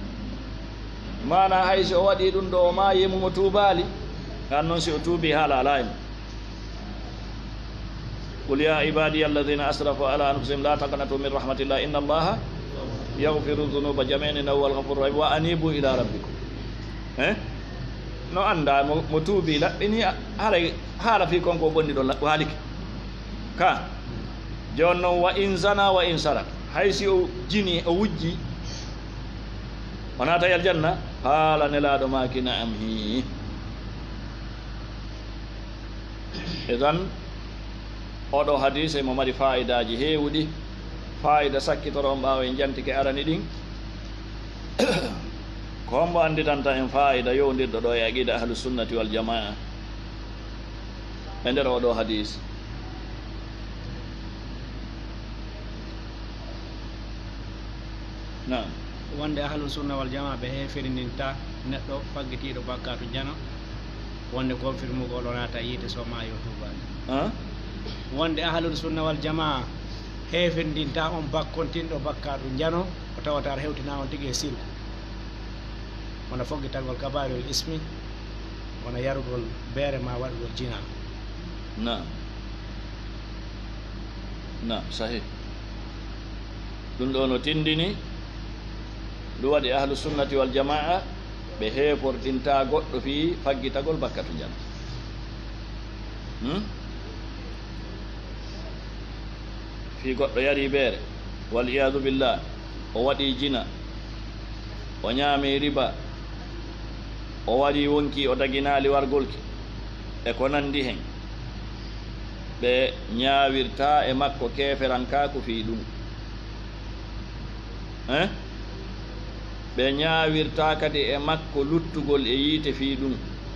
mana haysi o waɗi ɗum ɗo o maayi mumo tuubali an noon si o tuubi haala ala en qul ya ibadiya alladina asrafu ala anfusihim la taqnatu min rahmatillah inna allaha yahfiru dunuba jamene naw wal ghafur rahim wa anibu ila rabbikum eh no anda mo, mo tuubi laɓɓini haara haala fi konko bonni ɗo waaliki ka joni noon wa in zana wa in sarak hay si o jini o wujji o naata yal janna haala nelaɗo maki naam hi idan oɗo hadise mo mari fayidaji heewɗi fayida sakkitoro on ɓaawa en jantike arani ɗin ko hombo anditanta en fayida yowdirɗo ɗo e aqida ahlusunnati wal jamaa e nder oɗo hadis nam wonde ahlusunna wal jamaa ɓe hefirininta neɗɗo faggitiɗo bakkatu jano wonde confirmugol o naata yiite so ma yo tubaade wonde ahlusunna wal jamaa hefirindinta on bakkontinɗo bakkatu jano o tawata ar hewtina on tigui e sirku wona foggitangol kabarul ismi wona yarugol beere ma waɗugol jina na na sahih ɗum ɗo no tindini ɗum waɗi ahlu sunnati wal jamaa ɓe heeforɗinta goɗɗo fi faggitagol bakkatu jana hmm? fi goɗɗo yari beere wal iyadu billah o waɗi jina o ñaami riba o waɗi wonki o daginali wargolki e ko nandi hen ɓe ñaawirta e makko keferankaku fi ɗum hein ɓe ñaawirta kadi e makko luttugol e yiite fi ɗum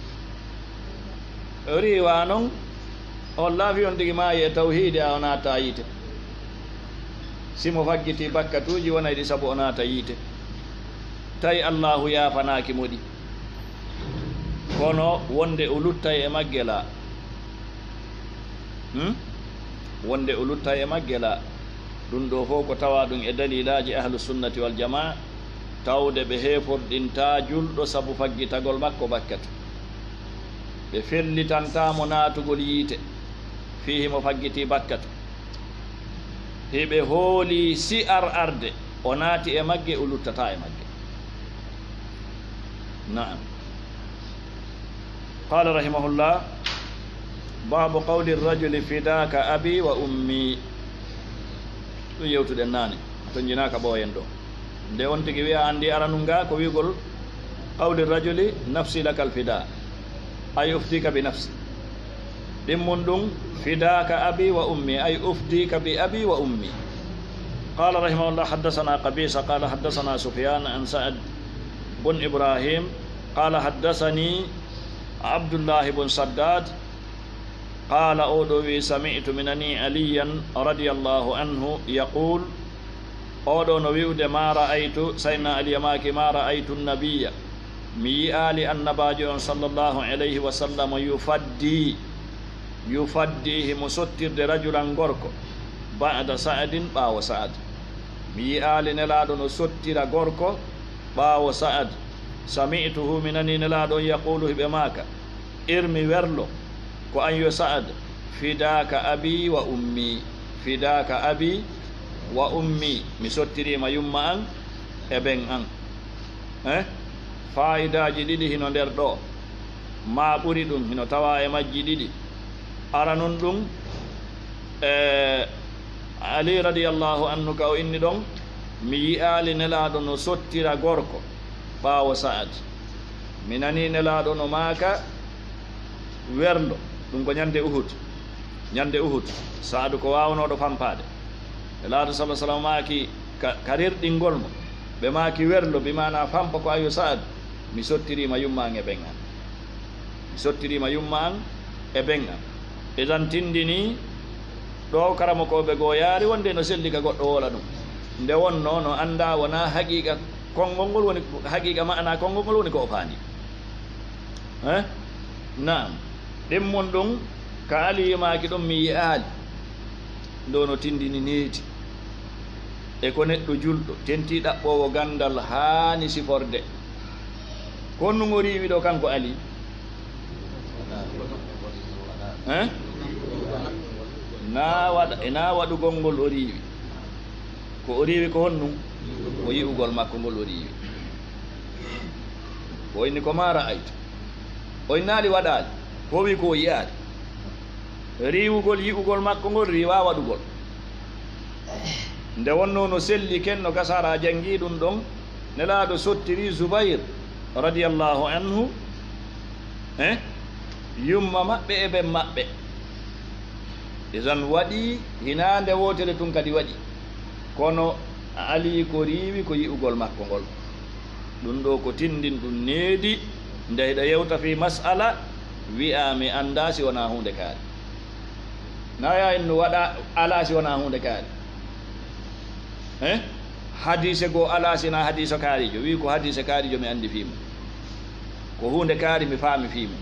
o riwa noon on laafi on tigi maayi e tawhide a o naata yiite simo faggiti bakkatuji wona ɗi saabu o naata yiite tawi allahu yafanaki moɗi kono wonde o luttay e maggela hmm? wonde o luttay e maggela ɗum ɗo fof ko tawa ɗum e dalilaji ahlu sunnati wal jamaa tawde ɓe heeforɗinta julɗo saabu faggitagol makko bakkatu ɓe fellitantamo naatugol yiite fihimo faggiti bakkatu hiɓe hooli si ar arde o naati e magge o luttata e magge naam qala rahimahullah babu qawli rajuli fidaka abi wa ummi ɗum yewtuɗen naane to jinaka ɓooyen ɗo nde on tigi wiya andi aranum ga ko wigol qawli rajuli nafsi lakal fida ay uftika bi nafsi ɗimmum ɗum fidaka abi wa ummi ay uftika bi abi wa ummi qala rahimahullah haddasana qabisa qala haddasana sufyan an sa'ad bun ibrahim qala haddasani abdullah bun saddad qala oɗo wi sami'tu minani aliyan radiyallahu anhu yaqul oɗo no wiwde ma ra'aytu sayna aliyamaki ma ra'aytu nabiya mi yi'ali annabajo on sallallahu alayhi wa sallam yufaddi yufaddi himo sottirde rajulan gorko ba'da sa'adin ɓaawo sa'ad mi yi'ali nelaɗo no sottira gorko ɓaawo sa'ad sami'tuhu minani nelaɗo yaqulu hiɓe maka irmi werlo ko an yo sa'ad fidaka abi wa ummi fidaka abi wa ummi mi sottirima yumma an e ɓen an eh fayidaji ɗiɗi hino nder ɗo ma ɓuri ɗum hino tawa e majji ɗiɗi ara nun ɗum e ali radiallahu anhu ka o inni ɗon mi yi'ali nelaɗo no sottira gorko ɓaawo sa'ad mi nani nelaɗo no maaka werlo ɗum ko ñande uhud ñande uhud saadu ko wawnoɗo fampade nelaɗo salah sallam maaki ka rirɗingol mo ɓe maaki werlo bimana fampa ko ayo sa'ad mi sottirima yumma an e ɓen an mi sottirima yumma an e ɓen an idan tindini ɗo karama koɓe goo yaari wonde no selli ka goɗɗo wola ɗum nde wonno no anda wona haqiqa konngol ngol woni haqiqa ma'ana konngol ngol woni ko o faani eh naam ɗimmon ɗum ka aliyimaki ɗum mi yi'aali ndo no tindini neeti e ko neɗɗo julɗo tenti ɗaɓɓowo gandal haani siforde ko nu ngo riiwi ɗo kanko ali hein na waɗa ena waɗugol ngol o riiwi ko o riiwi ko honnum ko yi'ugol makko ngol o riiwi o inni ko ma ra'aytu o innaali waɗaali ko wi ko yi'aali riiwugol yi'ugol makko ngol riiwa waɗugol nde wonno no selli ken no gasara jangi ɗum ɗon nelaaɗo sottiri Zubayr radiyallahu anhu e yumma maɓɓe e ɓen maɓɓe isan waɗi hinande wotere tun kadi waɗi kono ali ko riiwi ko yi'ugol makko ngol ɗum ɗo ko tindin ɗum needi nde hiɗa yewta fi mas'ala wi'a mi anda si wona hunde kaari naya en no waɗa ala si wona hunde kaari e hadise goo ala sina hadise kaarijo wi ko hadise kaarijo mi andi fimo ko hunde kaari mi faami fimo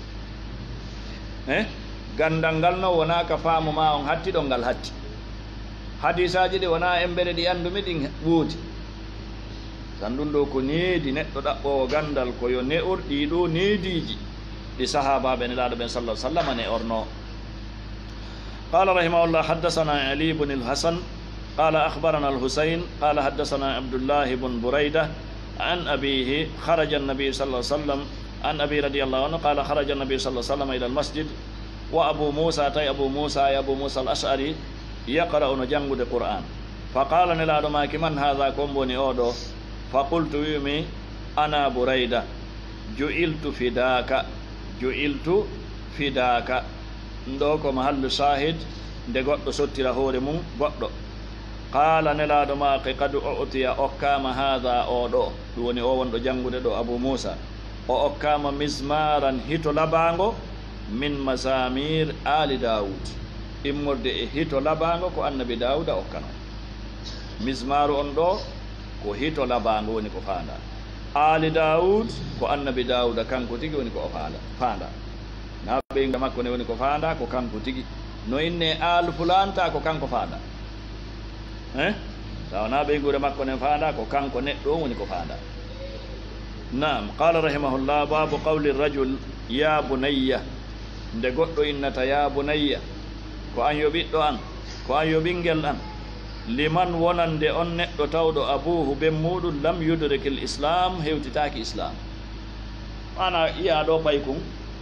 e gandal ngal no wona ka faamu ma on hatti ɗon ngal hatti hadisaji ɗi wona embere ɗi andumi ɗin woodi tan ɗum ɗo ko needi neɗɗo ɗaɓɓowo gandal koyo ne'or ɗiɗo neediji ɗi sahabaɓe nelaɗo ɓen sallah sallam ne orno قال رحمه الله حدثنا علي بن الحسن قال أخبرنا الحسين قال حدثنا عبد الله بن بريدة عن أبيه خرج النبي صلى الله عليه وسلم عن أبي رضي الله عنه قال خرج النبي صلى الله عليه وسلم إلى المسجد وأبو موسى تي أبو موسى يا أبو موسى الأشعري يقرأ نجنب القرآن فقال نلاد ماك من هذا كومبوني أودو فقلت يمي أنا بريدة جئلت فداك جئلت فداك ndoko mahallu shahid nde goɗɗo sottira hoore mum goɗɗo qala nelaɗo maake kad utiya okkama hada o ɗo ɗum woni o wonɗo jangude ɗo Abu Musa o okkama mismaran hito labango min masamir ali Daoud immorde e hito labango ko annabi Dawuda okkano mismaru on ɗo ko hito labango woni ko fanda ali Daoud ko annabi Dawuda kanko tigi woni ko o fanda fanda na ɓeyga makko ne woni ko fanda ko kanko tigi no inne al fulanta ko kanko fanda eh taw na ɓeygude makko ne fanda ko kanko neɗɗo woni ko fanda naam qala rahimahullah babu qawli rajul ya bunayya nde goɗɗo innata ya bunayya ko an yo ɓiɗɗo an ko an yo ɓinguel an liman wonande on neɗɗo tawɗo abuhu ben muɗum lam yudrike l islam hewtitaki islam ana iya ɗo ɓaykum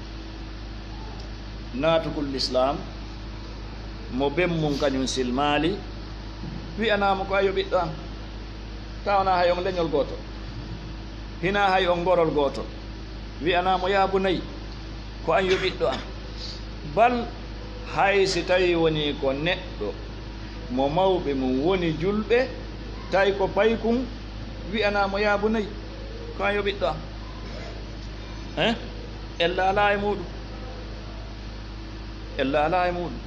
natukul l'islam mo ben mum kañum silmali wi'anamo ko ayo ɓiɗɗo an tawna hay on leñol goto hina hay on gorol goto wi'anamo ya bunayi ko an yo ɓiɗɗo an bal hay si tawi woni ko neɗɗo mo mawɓe mum woni julɓe tawi ko paykum wi'anamo ya bunayi ko an yo ɓiɗɗo an hein ella ala e muɗum ella ala e muɗum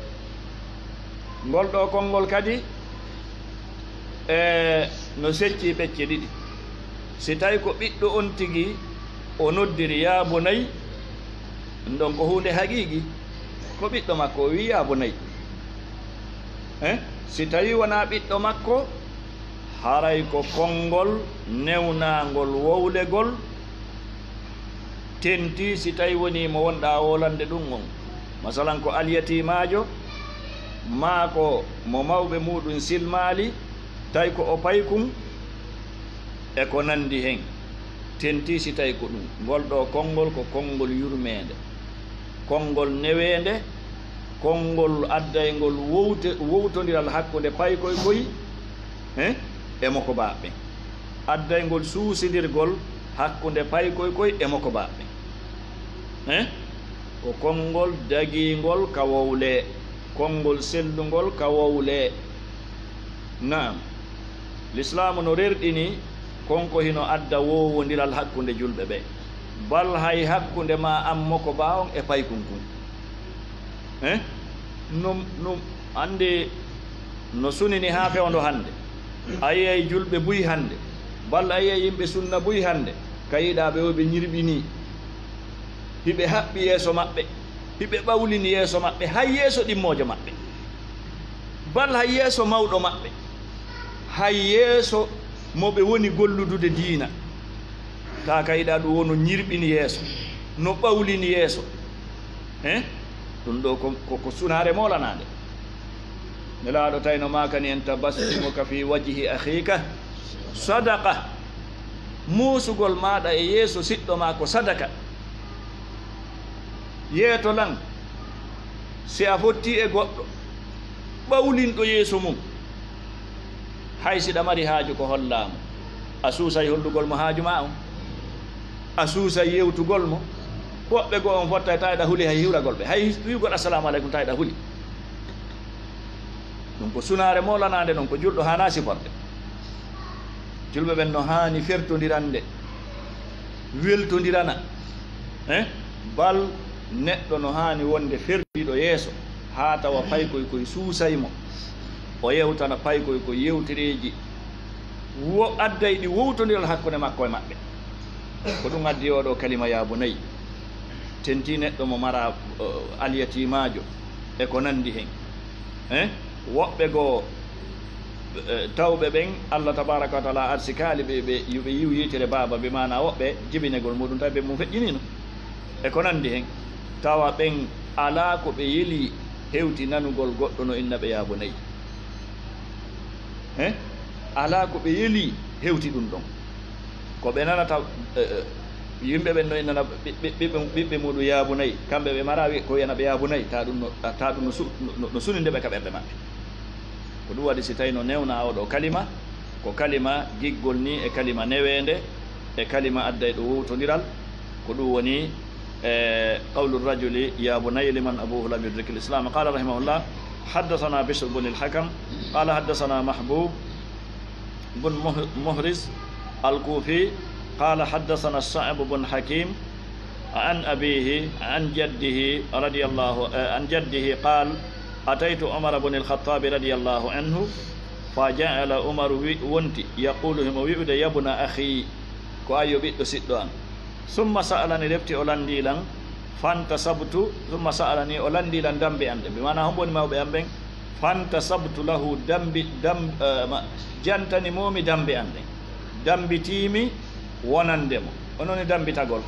ngol ɗo konngol kadi e no secci pecce ɗiɗi si tawi ko ɓiɗɗo on tigi o noddiri ya bonayi ɗon ko hunde haqiqi ko ɓiɗɗo makko o wi ya bonayi e si tawi wona ɓiɗɗo makko haray ko konngol newnagol wowlegol tenti si tawi woni mo wonɗa wolande ɗum on masalan ko alyatimajo ma ko mo mawɓe muɗum silmali tawi ko o paykum e ko nandi hen tenti si tawi ko ɗum ngol ɗo konngol ko konngol yurmede konngol newede konngol addaygol wowte wowtodiral hakkude paykoy koy e emo ko baɓɓe addaygol suusidirgol hakkude paykoy koy emo ko baɓɓe e ko konngol dagingol ka wowle konngol sellugol ka wowle naam l'islamu no rerɗini konko hino adda wowodiral hakkude julɓe ɓe bal hay hakkude ma ammo ko bawon e paykum kum e num num andi no sunini ha fewndo hande a yiyay julɓe buy hande bal a yiyay yimɓe sunna buy hande kayiɗaɓe o ɓe ñirɓini hiɓe haɓɓi yeeso maɓɓe hiɓe ɓawlini yeeso maɓɓe hay yeeso ɗimmojo maɓɓe bal hay yeeso mawɗo maɓɓe hay yeeso moɓe woni golludude diina ta kayiɗa ɗum wono ñirɓini yeeso no ɓawlini yeeso e ɗum ɗo ko ko sunare molanade nelaaɗo tawno makani en tabassumuka fi wajhi akhika sadaqa muusugol maɗa e yeeso siɗɗo ma ko sadaka yeeto lan si a fotti e goɗɗo ɓawlinɗo yeeso mum hay siɗa mari haaju ko hollamo a suusay hollugol mo haaju ma on a suusay yewtugol mo woɓɓe goo on fotta tawiɗa huuli hay hiwragol ɓe hay wiugol assalamu aleykum tawiɗa huuli ɗum ko sunare molanade noon ko julɗo hana siforde julɓe ɓen no hani fertodirande weltodirana e bal neɗɗo no hani wonde fertiɗo yeeso ha tawa paykoy koye suusaymo o yewtana paykoy ko yewtereji wo adday ɗi wowtodiral hakkude makko e maɓɓe ko ɗum addi oɗo kalima yaabu nayyi tenti neɗɗo mo mara uh, alyatimajo e ko nandi hen e woɓɓe goo uh, tawɓe ɓen allah tabaraka wa taala arsikali ɓe ɓe yoɓe yiw yitere baba ɓe mana woɓɓe jibinegol muɗum tawi ɓe mum feƴƴinino e ko nandi hen tawa ɓen ala ko ɓe yeeli hewti nanugol goɗɗo no inna ɓe yaabo nayyi e ala ko ɓe yeeli hewti ɗum ɗon ko ɓe nanata uh, yimɓe ɓen no innana ɓiɓɓe muɗum yaabu nayyi kamɓe ɓe mara ko wiyana ɓe yaabu nayyi ta ɗum no ta ɗum no suninde ɓe ka ɓerɗe maɓɓe ko ɗum waɗi si tawi no newna oɗo kalima ko kalima giggol ni e kalima newende e kalima adday ɗo wowtodiral ko ɗum woni e qawlu rajuli yaabu nayyi liman abuhu lam yudriki l'islam qala rahimahullah حدثنا بشر بن الحكم قال حدثنا محبوب بن مهرز الكوفي قال حدثنا الصعب بن حكيم عن أبيه عن جده رضي الله عن جده قال أتيت عمر بن الخطاب رضي الله عنه فجعل عمر ونتي يقول هم ويؤد يا ابن أخي كو أيو بيت سيدوان ثم سألني ربتي أولانديلا فانتصبت ثم سألني أولانديلا دمبي عند بمعنى هم بني ما بيامبين فانتصبت له دمبي دم جانتني مومي دمبي عند دمبي تيمي wonandemo ononi dambitagol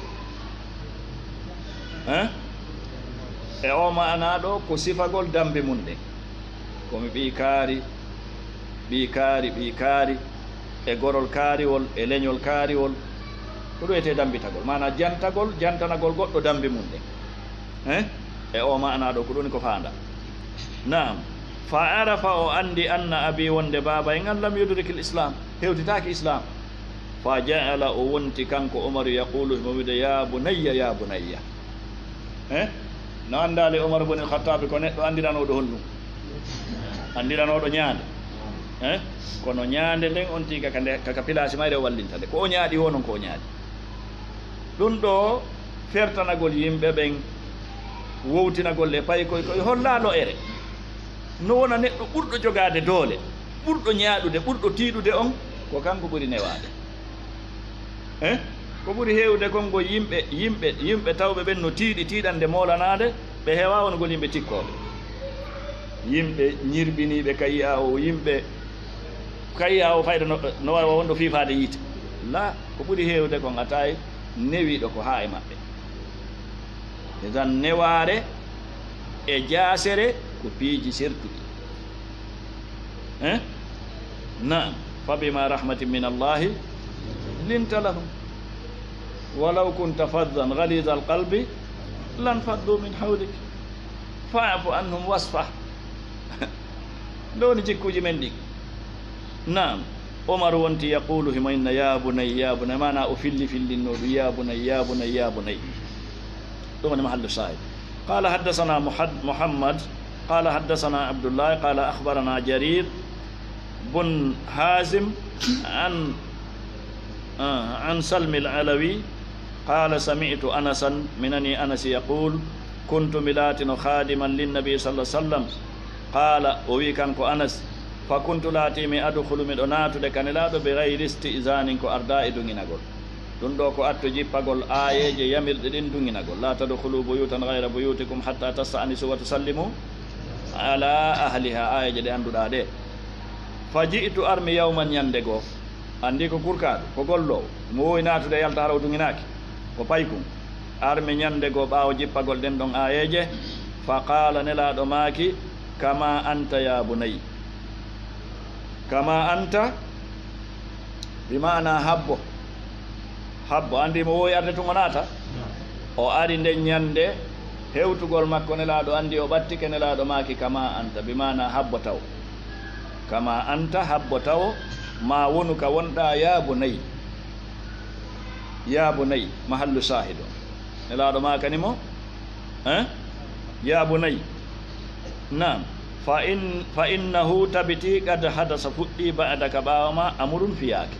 hein e o maanaɗo ko sifagol dambe mum ɗen komi ɓi kaari ɓi kaari ɓi kaari e gorol kaariwol e leñol kaariwol ko ɗum wiyete dambitagol mana jantagol jantanagol goɗɗo dambe mum ɗen hein e o maanaɗo ko ɗoni ko faanda naam fa arafa o andi anna abi wonde baba en an lam yudriki l'islam hewtitaki islam fa jaala o wonti kanko Umar yaqulu mo wiide ya bunayya ya bunayya e no andali Umar bun al-Khattab ko neɗɗo andiranoɗo honɗum andiranoɗo ñaande e kono ñaande nden on tii kaka nde kaka pilasi mayre wallinta nde ko o ñaaɗi ho noon ko o ñaaɗi ɗum ɗo fertanagol yimɓe ɓen wowtinagol e payi koye koye hollaɗo ere no wona neɗɗo ɓurɗo jogade doole ɓurɗo ñaaɗude ɓurɗo tiiɗude on ko kanko ɓuri newade e ko ɓuri heewde kon ngo yimɓe yimɓe yimɓe tawɓe ɓen no tiiɗi tiiɗande molanade ɓe heewa wongol yimɓe tikkoɓe yimɓe ñirbiniɓe kayiya o yimɓe kayiya o fayda no, no wawa wonɗo fifade yiite la ko ɓuri heewde kon a tawi newiɗo ko ha e maɓɓe e tan neware e jaasere ko piiji sertuɗi e naam fa bima rahmatin min allahi linta lahum walaw kunta faddan galida alqalbi lan faddu min hawlik faafu anhum wasfah ɗoni jikkuji men ɗi naam Omar wonti yaqulu himo inna ya bunay ya bunay mana o filli fillinnoɗo ya bunay ya bunay ya bunay ɗum woni mahallu sahid qala haddasana muhammad qala haddasana abdullah qala akhbarana jarir bun hazim an عن سلم العلوي قال سمعت أنسا منني أنس يقول كنت ملاتن خادما للنبي صلى الله عليه وسلم قال ويكن كو أنس فكنت لاتيمي أدخل من أنات لكنلات بغير استئذان كو أرداء دونينغول دون دو كو أتو جيباغول آية جي يمر دين دونينغول لا تدخلوا بيوتا غير بيوتكم حتى تستأنسوا وتسلموا على أهلها آية جي أندو دادي فجئت أرمي يوما يندغو andi ko kurkaɗo ko gollowo mo wowi natude yaltara o duginaki ko paykum armi ñande go ɓaawo jippagol ɗen ɗon ayeje fa qala nelaɗo maaki kama anta ya bunay kama anta bimana habbo habbo andi mo woyi arde to ngonata o ari nden ñande hewtugol makko nelaɗo andi o ɓattike nelaɗo maki kama anta bimana habbo taw kama anta habbo taw ma wonu ka wonɗa yaabu nayi yaabu nayi mahallu sahido nelaɗo ma kanimo hein yaabu nayi nam fa in fa innahu tabiti qad hadasa fuɗɗi ba'daka ɓawama amrun fiyake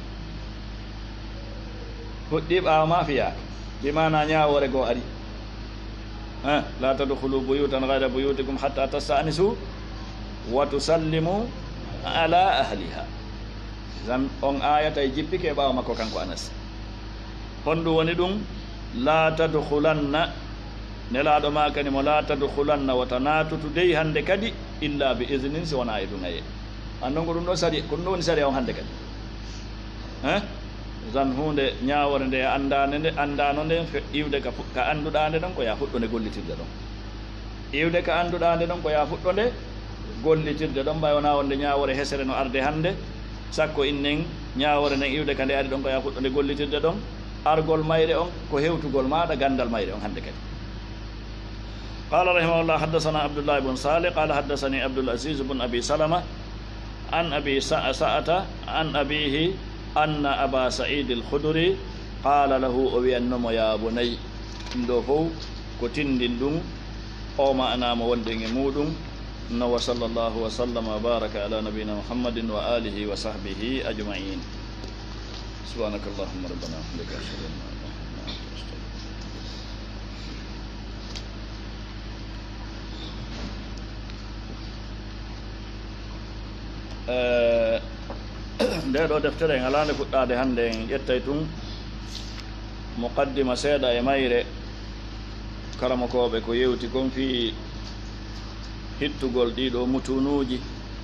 fuɗɗi ɓawama fiyake bimana ñawore go ari ha la tadkhulu buyutan ghayra buyutikum hatta tasta'nisu wa tusallimu ala ahliha zan on ayata e jippike ɓawa makko kanko Anas honɗum woni ɗum la tadkhulanna nelaɗo ma kani mo la tadkhulanna wata natutu dey hande kadi illa bi idnin si wona e ɗugaye andon ko ɗum ɗo sari ko ɗum ɗo woni sari on hande kadi hein zan hunde ñawore nde andane nde andano nde iwde ka ka anduɗa nde ɗon ko ya fuɗɗo nde gollitirde ɗon iwde ka anduɗa nde ɗon ko ya fuɗɗo nde gollitirde ɗon mbay wona wonde ñawore hesere no arde hande sakko innen ñawore nden iwde ka nde ari ɗon ko ya fuɗɗo nde gollitirde ɗon argol mayre on ko hewtugol maɗa gandal mayre on hande kadi قال رحمه الله حدثنا عبد الله بن صالح قال حدثني عبد العزيز بن أبي سلمة عن أبي سعسعة عن أبيه أن أبا سعيد الخدري قال له أبي النمو يا بني ندوفو كتندن دون أو ما أنا مولدين مودون وصلى الله وسلم وبارك على نبينا محمد وآله وصحبه أجمعين سبحانك اللهم ربنا وبحمدك أشهد أن لا إله إلا أنت nde ɗo deftere en alande fuɗɗade hande en ƴettay tun muqaddima seeɗa e mayre karamokoɓe ko yewti kon fi hittugol ɗiɗo mutunuji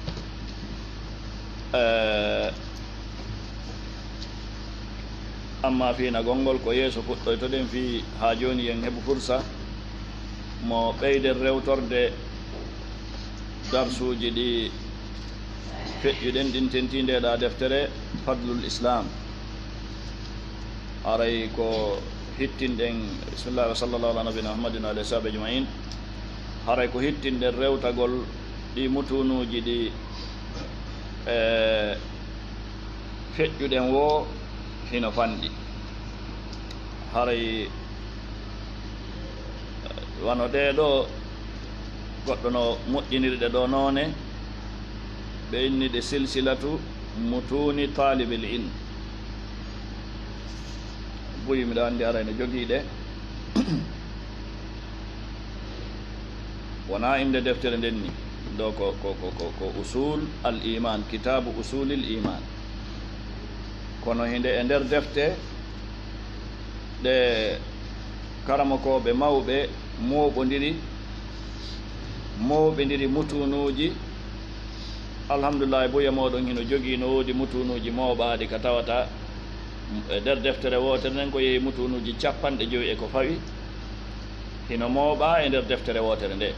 amma fina gongol ko yeeso fuɗɗoytoɗen fi ha joni en heɓu fursa mo ɓeyden rewtorde darsuji ɗi feƴƴuɗen ɗin tentindeɗa deftere fadlul islam aray ko hittinɗen bisimillah wa sallallahu ala nabina muhammadin alayhi sahbi ajmain haray ko hittinɗen rewtagol ɗi mutunuji ɗi e feƴƴuɗen wo hino fanɗi haray wano ɗeɗo goɗɗo no moƴƴinirɗe ɗo noone ɓe inniɗe silsilatu mutuni talibil ilm boyi miɗo anndi ara ene jogiiɗe wona inde deftere nden ni ɗo ko ko ko ko usul al iman kitabu usulil iman kono hinde e nder defte ɗe karamokoɓe mawɓe moɓodiri moɓidiri mutunuji alhamdulillah boya moɗon hino jogii no woodi mutunuji moɓaɗi ka tawata e nder deftere wotere nden ko yehi mutunuji capanɗe joyi e ko fawi hino mooɓa e nder deftere wotere nde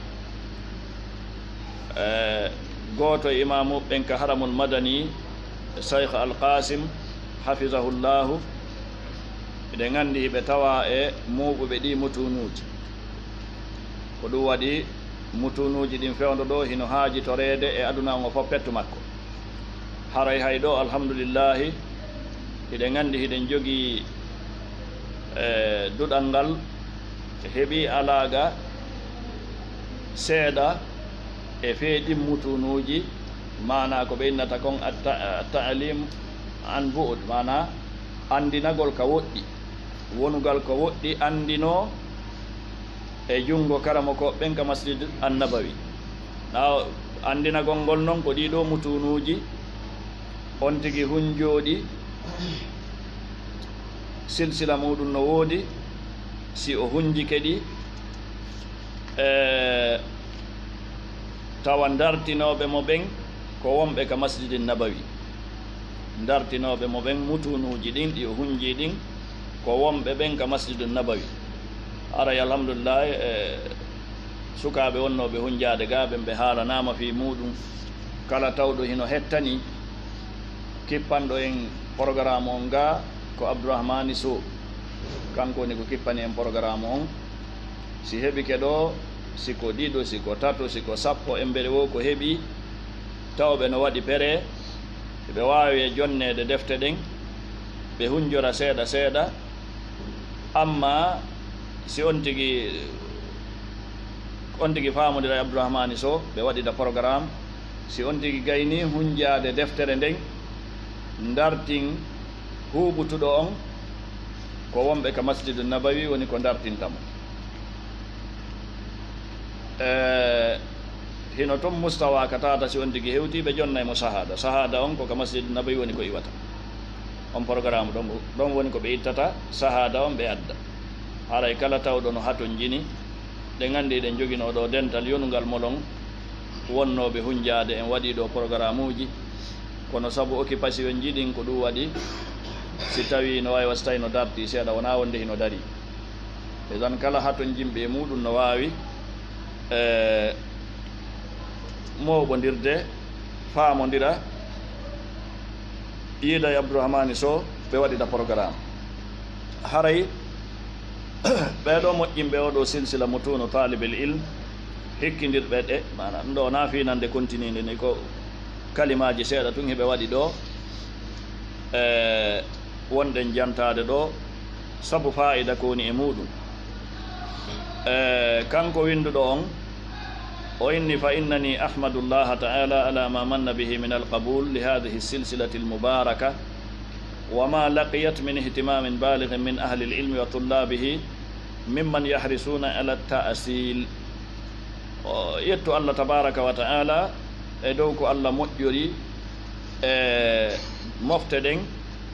e gooto e imamu ɓen ka haramul madani cheikh alqasim hafisahullahu eɗen nganndi ɓe tawa e muuɓuɓe ɗi mutunuji ko ɗum waɗi mutunuji ɗin fewndo ɗo hino haaji toreede e aduna ngo fof pettu makko haray hay ɗo alhamdulillahi hiɗen nganndi hiɗen jogii e duɗal ngal heɓi alaaga seeɗa e feeɗin mutunuji mana ko ɓe innata kon at-ta'lim an bu'd mana andinagol ka woɗɗi wonugal ko woɗɗi andino e junngo karamo ko ɓen ka masjid annabawi na andinagol ngol noon ko ɗiɗo mutunuji on tigi hunjooɗi silsila muɗum no woodi si o hunjike ɗi e tawa dartinoɓe mo ɓen ko wonɓe ka masjidi nabawi dartinoɓe mo ɓen mutunuji ɗin ɗi o hunji ɗin ko wonɓe ɓen ka masjidu nabawi aray alhamdulillah e sukaɓe wonnoɓe hunjade ga ɓen ɓe haalanama fi muɗum kala tawɗo hino hettani kippanɗo en programme on ga ko Abdourahmani Sow kanko woni ko kippani en programme on si heɓike ɗo siko ɗiɗo siko tato siko sappo en mbeɗe wo ko heeɓi tawɓe no waɗi pere ɓe wawi e jonnede defte ɗen ɓe hunjora seeɗa seeɗa amma si on tigui on tigui famodira e Abdourahmani Sow ɓe waɗida programme si on tigui gayni hunjade deftere nden dartin huɓutuɗo on ko wonɓe ka Masjidu Nabawi woni ko dartintamo e hino toon mustawa ka tata si on tigui hewti ɓe jonna mo sahada sahada on ko ka Masjidu Nabawi woni ko iwata on programme ɗon ɗon woni ko ɓe ittata sahada on ɓe adda haray kala tawɗo no haton jini ɗe gandi ɗen joguino ɗo dental yonugal molon wonnoɓe hunjade en waɗi ɗo programme uji kono saabu occupation jiɗin ko ɗum waɗi si tawi no wawi wasi tawi no darti seeɗa wona wonde hino dari e tan kala haton jimɓe muɗum no wawi e mowɓodirde famodira yiida e Abdourahmani Sow ɓe waɗida programme haray ɓeɗo moƴƴimɓe oɗo silsila Mutunu Talibel Ilm hikkidirɓe ɗe mana ɗum ɗo na finande continue ni ko kalimaji seeɗa tun heɓe waɗi ɗo e wonɗen jantade ɗo saabu fa'ida ko woni e muɗum e kanko winduɗo on o inni fa innani ahmadu llaha ta'ala ala ma manna bihi min alqabul li hadhihi silsilati almubaraka wa ma laqiyat min ihtimamin balighin min ahli alilmi wa tullabihi mimman yahrisuna ala ta'sil yettu Allah tabaraka wa ta'ala e dow ko Allah moƴƴori e mofte ɗen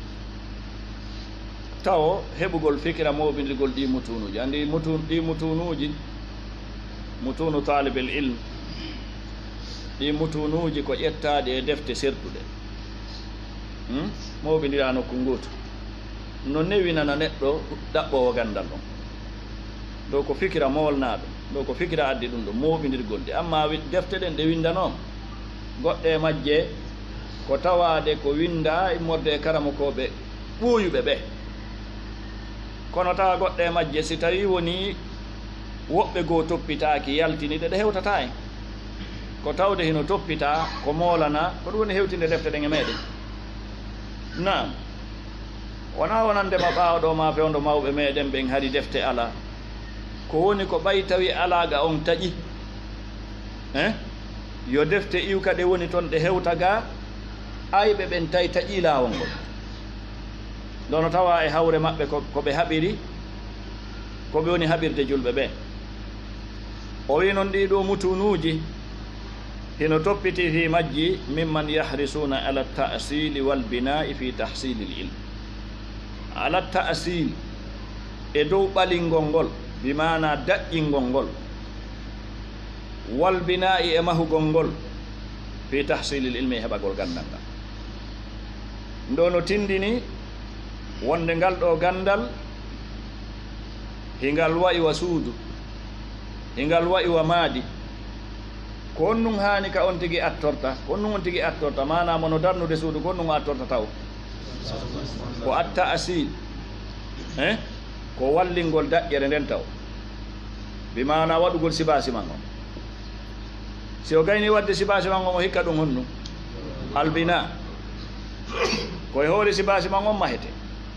taw heɓugol fikira moɓidirgol ɗi mutunuji andi mutun ɗi mutunuji mutunu talibel ilm ɗi mutunuji ko ƴettaɗe e defte sertuɗe hmm? moɓidira nokku gotu no newinana neɗɗo ɗaɓɓowo gandal ɗon dow ko fikira molnaɗo dow ko fikira addi ɗum ɗo moɓidirgol ɗe amma defte ɗen ɗe windanoma goɗɗe majje ko tawade ko winda immorde e karama koɓe ɓuuyuɓe ɓe kono tawa goɗɗe majje si tawi woni woɓɓe goo toppitaki yaltini ɗe ɗe hewtata en ko tawde hino toppita ko molana ko ɗum woni hewtinde defte ɗen e meɗen nam wona wonandema ɓawɗo ma fewdo mawɓe meɗen ɓen haari defte ala ko woni ko ɓay tawi alaga on taƴi hein yo defte iwka ɗe woni toon ɗe hewta ga ayɓe ɓen tawi taƴi lawol ngol dono tawa e hawre maɓɓe koɓe haɓiri koɓe woni haɓirde julɓe ɓe o wi noon ɗiɗo mutunuji hino toppiti fi majji mimman yahrisuna ala ta'sili wal bina'i fi tahsili l ilm ala ta'sil e dow ɓalingol ngol bimana daƴƴingol ngol wal bina'i e mahugol ngol fi tahsili l ilmi e heɓagol gandal ngal ndo no tindini wonde ngal ɗo gandal hingal wayi wa suudu hingal wayi wa maadi ko on nun haani ka on tigi attorta ko on nun on tigi attorta manamo no darnude suudu ko on nun attorta taw ko atta asil hein ko wallingol daƴƴere nden taw bimana waɗugol sibasiman on si o gayni wadde sibasiman on o hikka ɗum honnu albina koye hoore sibasiman on mahete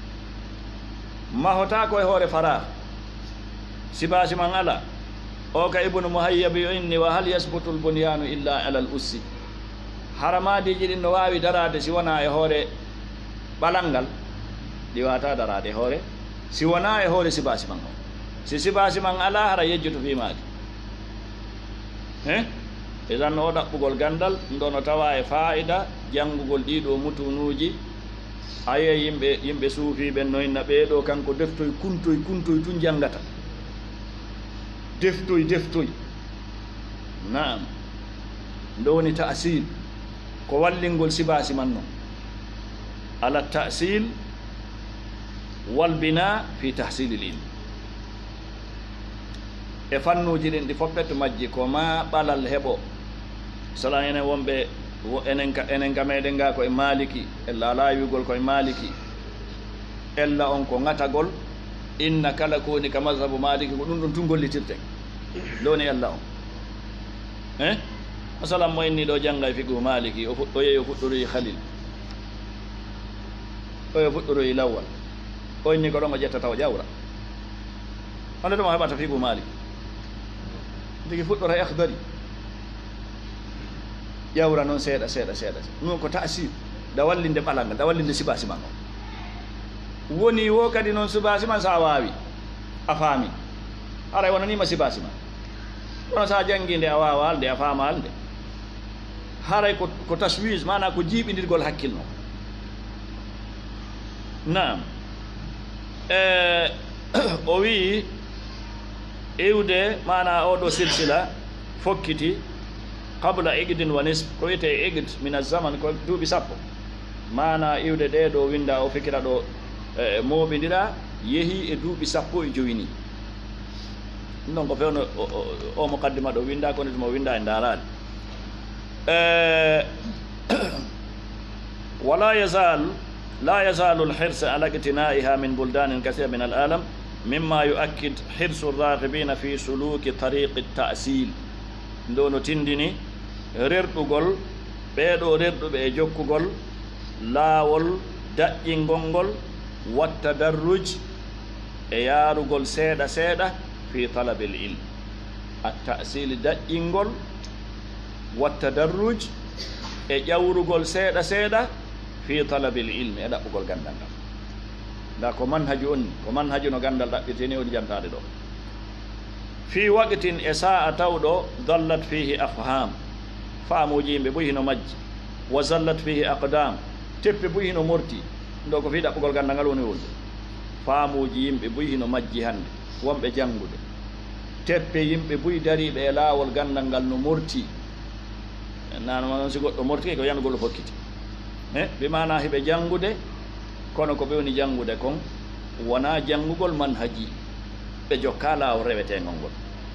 mahota koye hoore fara sibasiman ala o ka ibnu muhayyabi o inni wa hal yasbutu lbunyanu illa ala l ussi haramadiji ɗin no wawi darade si wona e hoore ɓalal ngal ɗi wata darade e hoore si wona e hoore sibasiman o si sibasiman ala hara yejjuto fimaɗi he e tan o ɗaɓɓugol gandal ɗum no tawa e fa'ida janngugol ɗiɗo mutunuji aye yimɓe yimɓe suufiɓen noyna ɓeɗo kanko deftoy kuntoy kuntoy tun janggata deftoy deftoy naam ndo woni ta'sil ko wallingol sibasi man noon ala ta'sil wal bina fi tahsil al ilm e fannuji ɗin ɗi foppete majji ko ma ɓalal heɓo sala enen wonɓe enen ka enen ka meɗen ga koye maliki ella ala wigol koye maliki ella on ko gatagol inna kala ko woni ka mazhabu maliki ko ɗum ɗum tun gollitirte lowni ella on e masalan mo inni ɗo jangga e figu maliki o fuɗɗo yeeyo fuɗɗoroyi khalil oyo fuɗɗoroyi lawwal o inni ko ɗon o ƴettata o ƴawra honde ɗum o heɓata figu maliki tigi fuɗɗora e akhdari ƴawra noon seeɗa seeɗa seeɗa ɗum ko tasir da wallinde ɓalanga da wallinde sibasiman o woni wo kadi noon sibasiman sa wawi a faami haray wonanima sibasiman kono sa jangguinde a wawa alde a faama alde haray ko, ko taswis mana ko jiiɓidirgol hakkil noon naam e o wi iwde mana oɗo silsila fokkiti qabla igdin wa nisf ko wiyete igd min azaman ko duuɓi sappo mana iwde ɗe ɗo winda o fikira ɗo e moɓidira yeehi e duuɓi sappo e joyini ɗum ɗon ko fewno o muqaddima ɗo winda kono tuma winda e darade wala yazal la yazalu alhirs ala iqtinaiha min buldanin kathira min alalam mimma yuakkid hirsu raribina fi suluki tariqi tasil ndo no tindini rerɗugol ɓeeɗo rerɗuɓe e jokkugol laawol daƴƴingol ngol watta darruj e yaarugol seeɗa seeɗa fi talabil ilm a tasil daƴƴingol watta darruj e ƴawrugol seeɗa seeɗa fi talabil ilmi e ɗaɓɓugol gandal ngal nda ko manhaju on ko manhaju no gandal ɗaɓɓiteni woni jantade ɗo fi waqtin e sa'a tawɗo dallat fihi afham faamuji yimɓe ɓoyi hino majji wa zallat fihi aqdam teppe ɓoyi hino morti ndo ko fi ɗaɓɓugol gandal ngal woni wonde faamuji yimɓe ɓoyi hino majji hande wonɓe janngude teppe yimɓe ɓoyi dariɓe e laawol gandal ngal no morti nanoma noon si goɗɗo morti ko yanugol fokkiti e ɓe mana heɓe janngude kono ko ɓe woni janngude kon wona janngugol man haji ɓe jokka laawol rewetengol ngol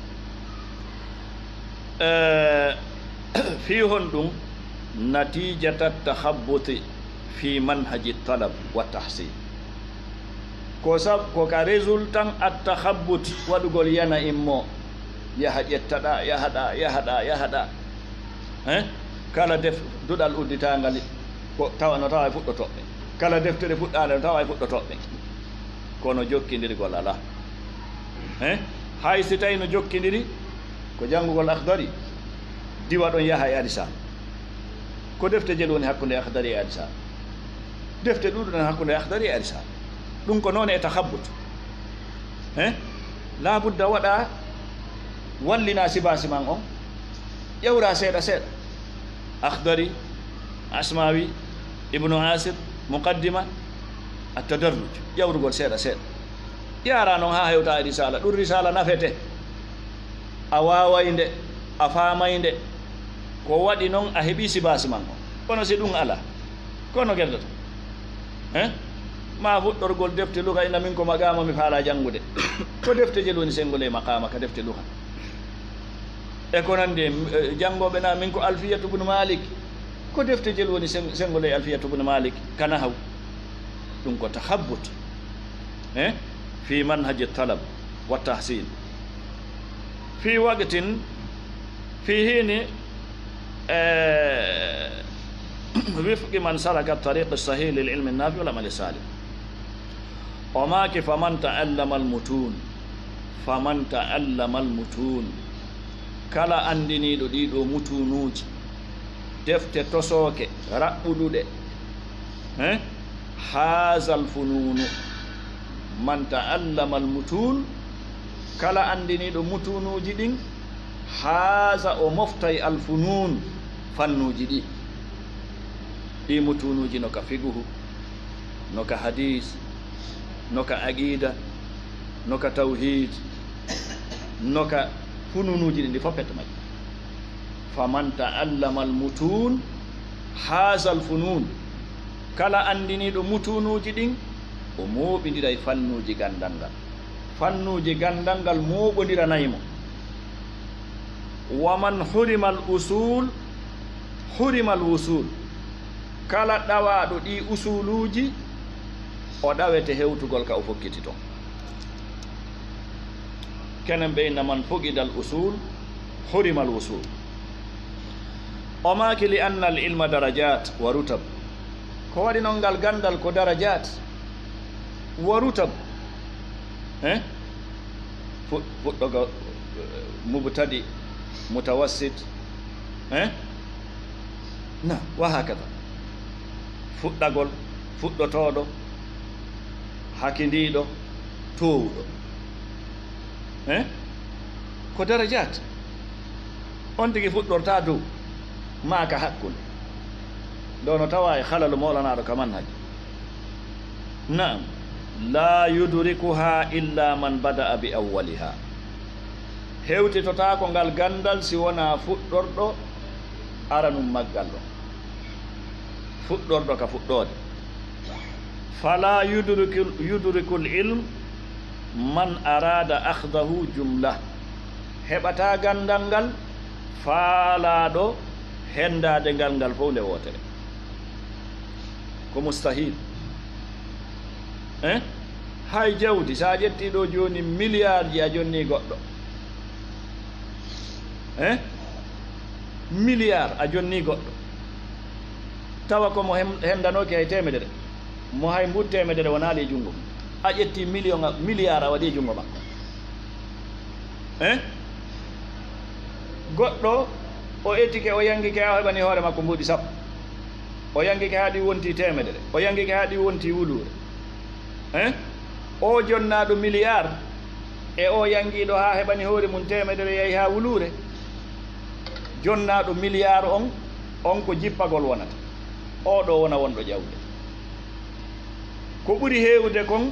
fi hon ɗum natijata tahabbuti fi manhaji talab wa tahsin ko sab ko ka résultant at tahabbut waɗugol yana immo yaha ƴettaɗa yahaɗa yahaɗa yahaɗa e kala def duɗal udditangal ko tawa no tawa e fuɗɗotoɓɓe kala deftere fuɗɗade no tawa e fuɗɗotoɓɓe kono jokkidirgol ala e hay si tawi no jokkidiri ko janngugol akhdari diwa ɗon yaha e adisa ko defte jel woni hakkude akhdari e adisa defte ɗuɗuɗen hakkude akhdari e adisa ɗum ko noon e tahabbut e labudda waɗa wallina sibasiman on ƴewra seeɗa seeɗa akhdari asmawi ibnu asir muqaddima attadarruj ƴawrugol seeɗa seeɗa yara noon ha hewta e risala ɗum risala nafete a waway nde a faamay nde ko waɗi noon a heeɓi sibasiman o kono si ɗum ala kono guerdata e ma fuɗɗorgol defte luha ina min ko magama mi faala janngude ko defte jel woni sengol e maqama ka defte luha e ko nande janngoɓe na min ko alfiyatu bnu malik ko defte jel woni sengol e alfiyatu bnu malik kana haw ɗum ko tahabbut e fi manhaji talab wa tahsin fi waqtin fi hini wifqi man salaka tariq sahih lil ilmi nafi wal amali salih o maaki faman ta'allama al mutun faman ta'allama al mutun kala andiniɗo ɗiɗo mutunuji defte tosoke raɓɓuɗuɗe e haasal fununu man ta'allama al mutun kala andiniɗo mutunuji ɗin haasa o moftay al funun fannuji ɗi ɗi mutunuji no ka figuhu no ka hadis no ka aqida no ka tawhid no ka fununuji ɗi ɗi foppete majji faman ta'allama al mutun haasa al funun kala andiniɗo mutunuji ɗin o moɓidira e fannuji gandal ngal fannuji gandal ngal moɓodiranaymo waman hurima al usul hurima al wusul kala ɗawaɗo ɗi usuluji o ɗawete hewtugol ka o fokkiti toon kenen ɓeyna man fuqida al usul hurima al wusul o maki li anna al ilma darajat wa rutab ko waɗi noon ngal gandal ko darajat wa rutab eh fuɗɗogo mubtadi mutawassit eh na wa hakada fuɗɗagol fuɗɗotoɗo hakindiɗo towuɗo eh ko darajat on tigi fuɗɗorta dow ma ka hakkunde ɗo no tawa e halalu molanaɗo ka manhaji naam la yudrikuha illa man bada'a bi awwaliha hewtitota ko ngal gandal si wona fuɗɗorɗo aranum maggal ɗo fuɗɗorɗo ka fuɗɗode fala yudriku yudrikul ilm man arada akhdahu jumla heɓata gandal ngal faalaɗo hendade ngal ngal fof nde wotere ko mustahil eh hay jawdi sa ƴetti ɗo joni milliard ji a jonni goɗɗo eh milliard a jonni goɗɗo tawa komo hendanoki hay temedere mo hay mbut temedere wonaali e junngo a ƴetti million milliard a waɗi e junngo makko eh goɗɗo o ettike o yangike a heɓani hoore makko mbuuɗi sappo o yangike haaɗi wonti temedere o yangike haaɗi wonti wuluure eh o jonnaɗo milliard e o yangiɗo ha heɓani hoore mum temedere yeehi ha wuluure jonnaɗo milliard on on ko jippagol wonata oɗo wona wonɗo ƴawde ko ɓuri heewde kon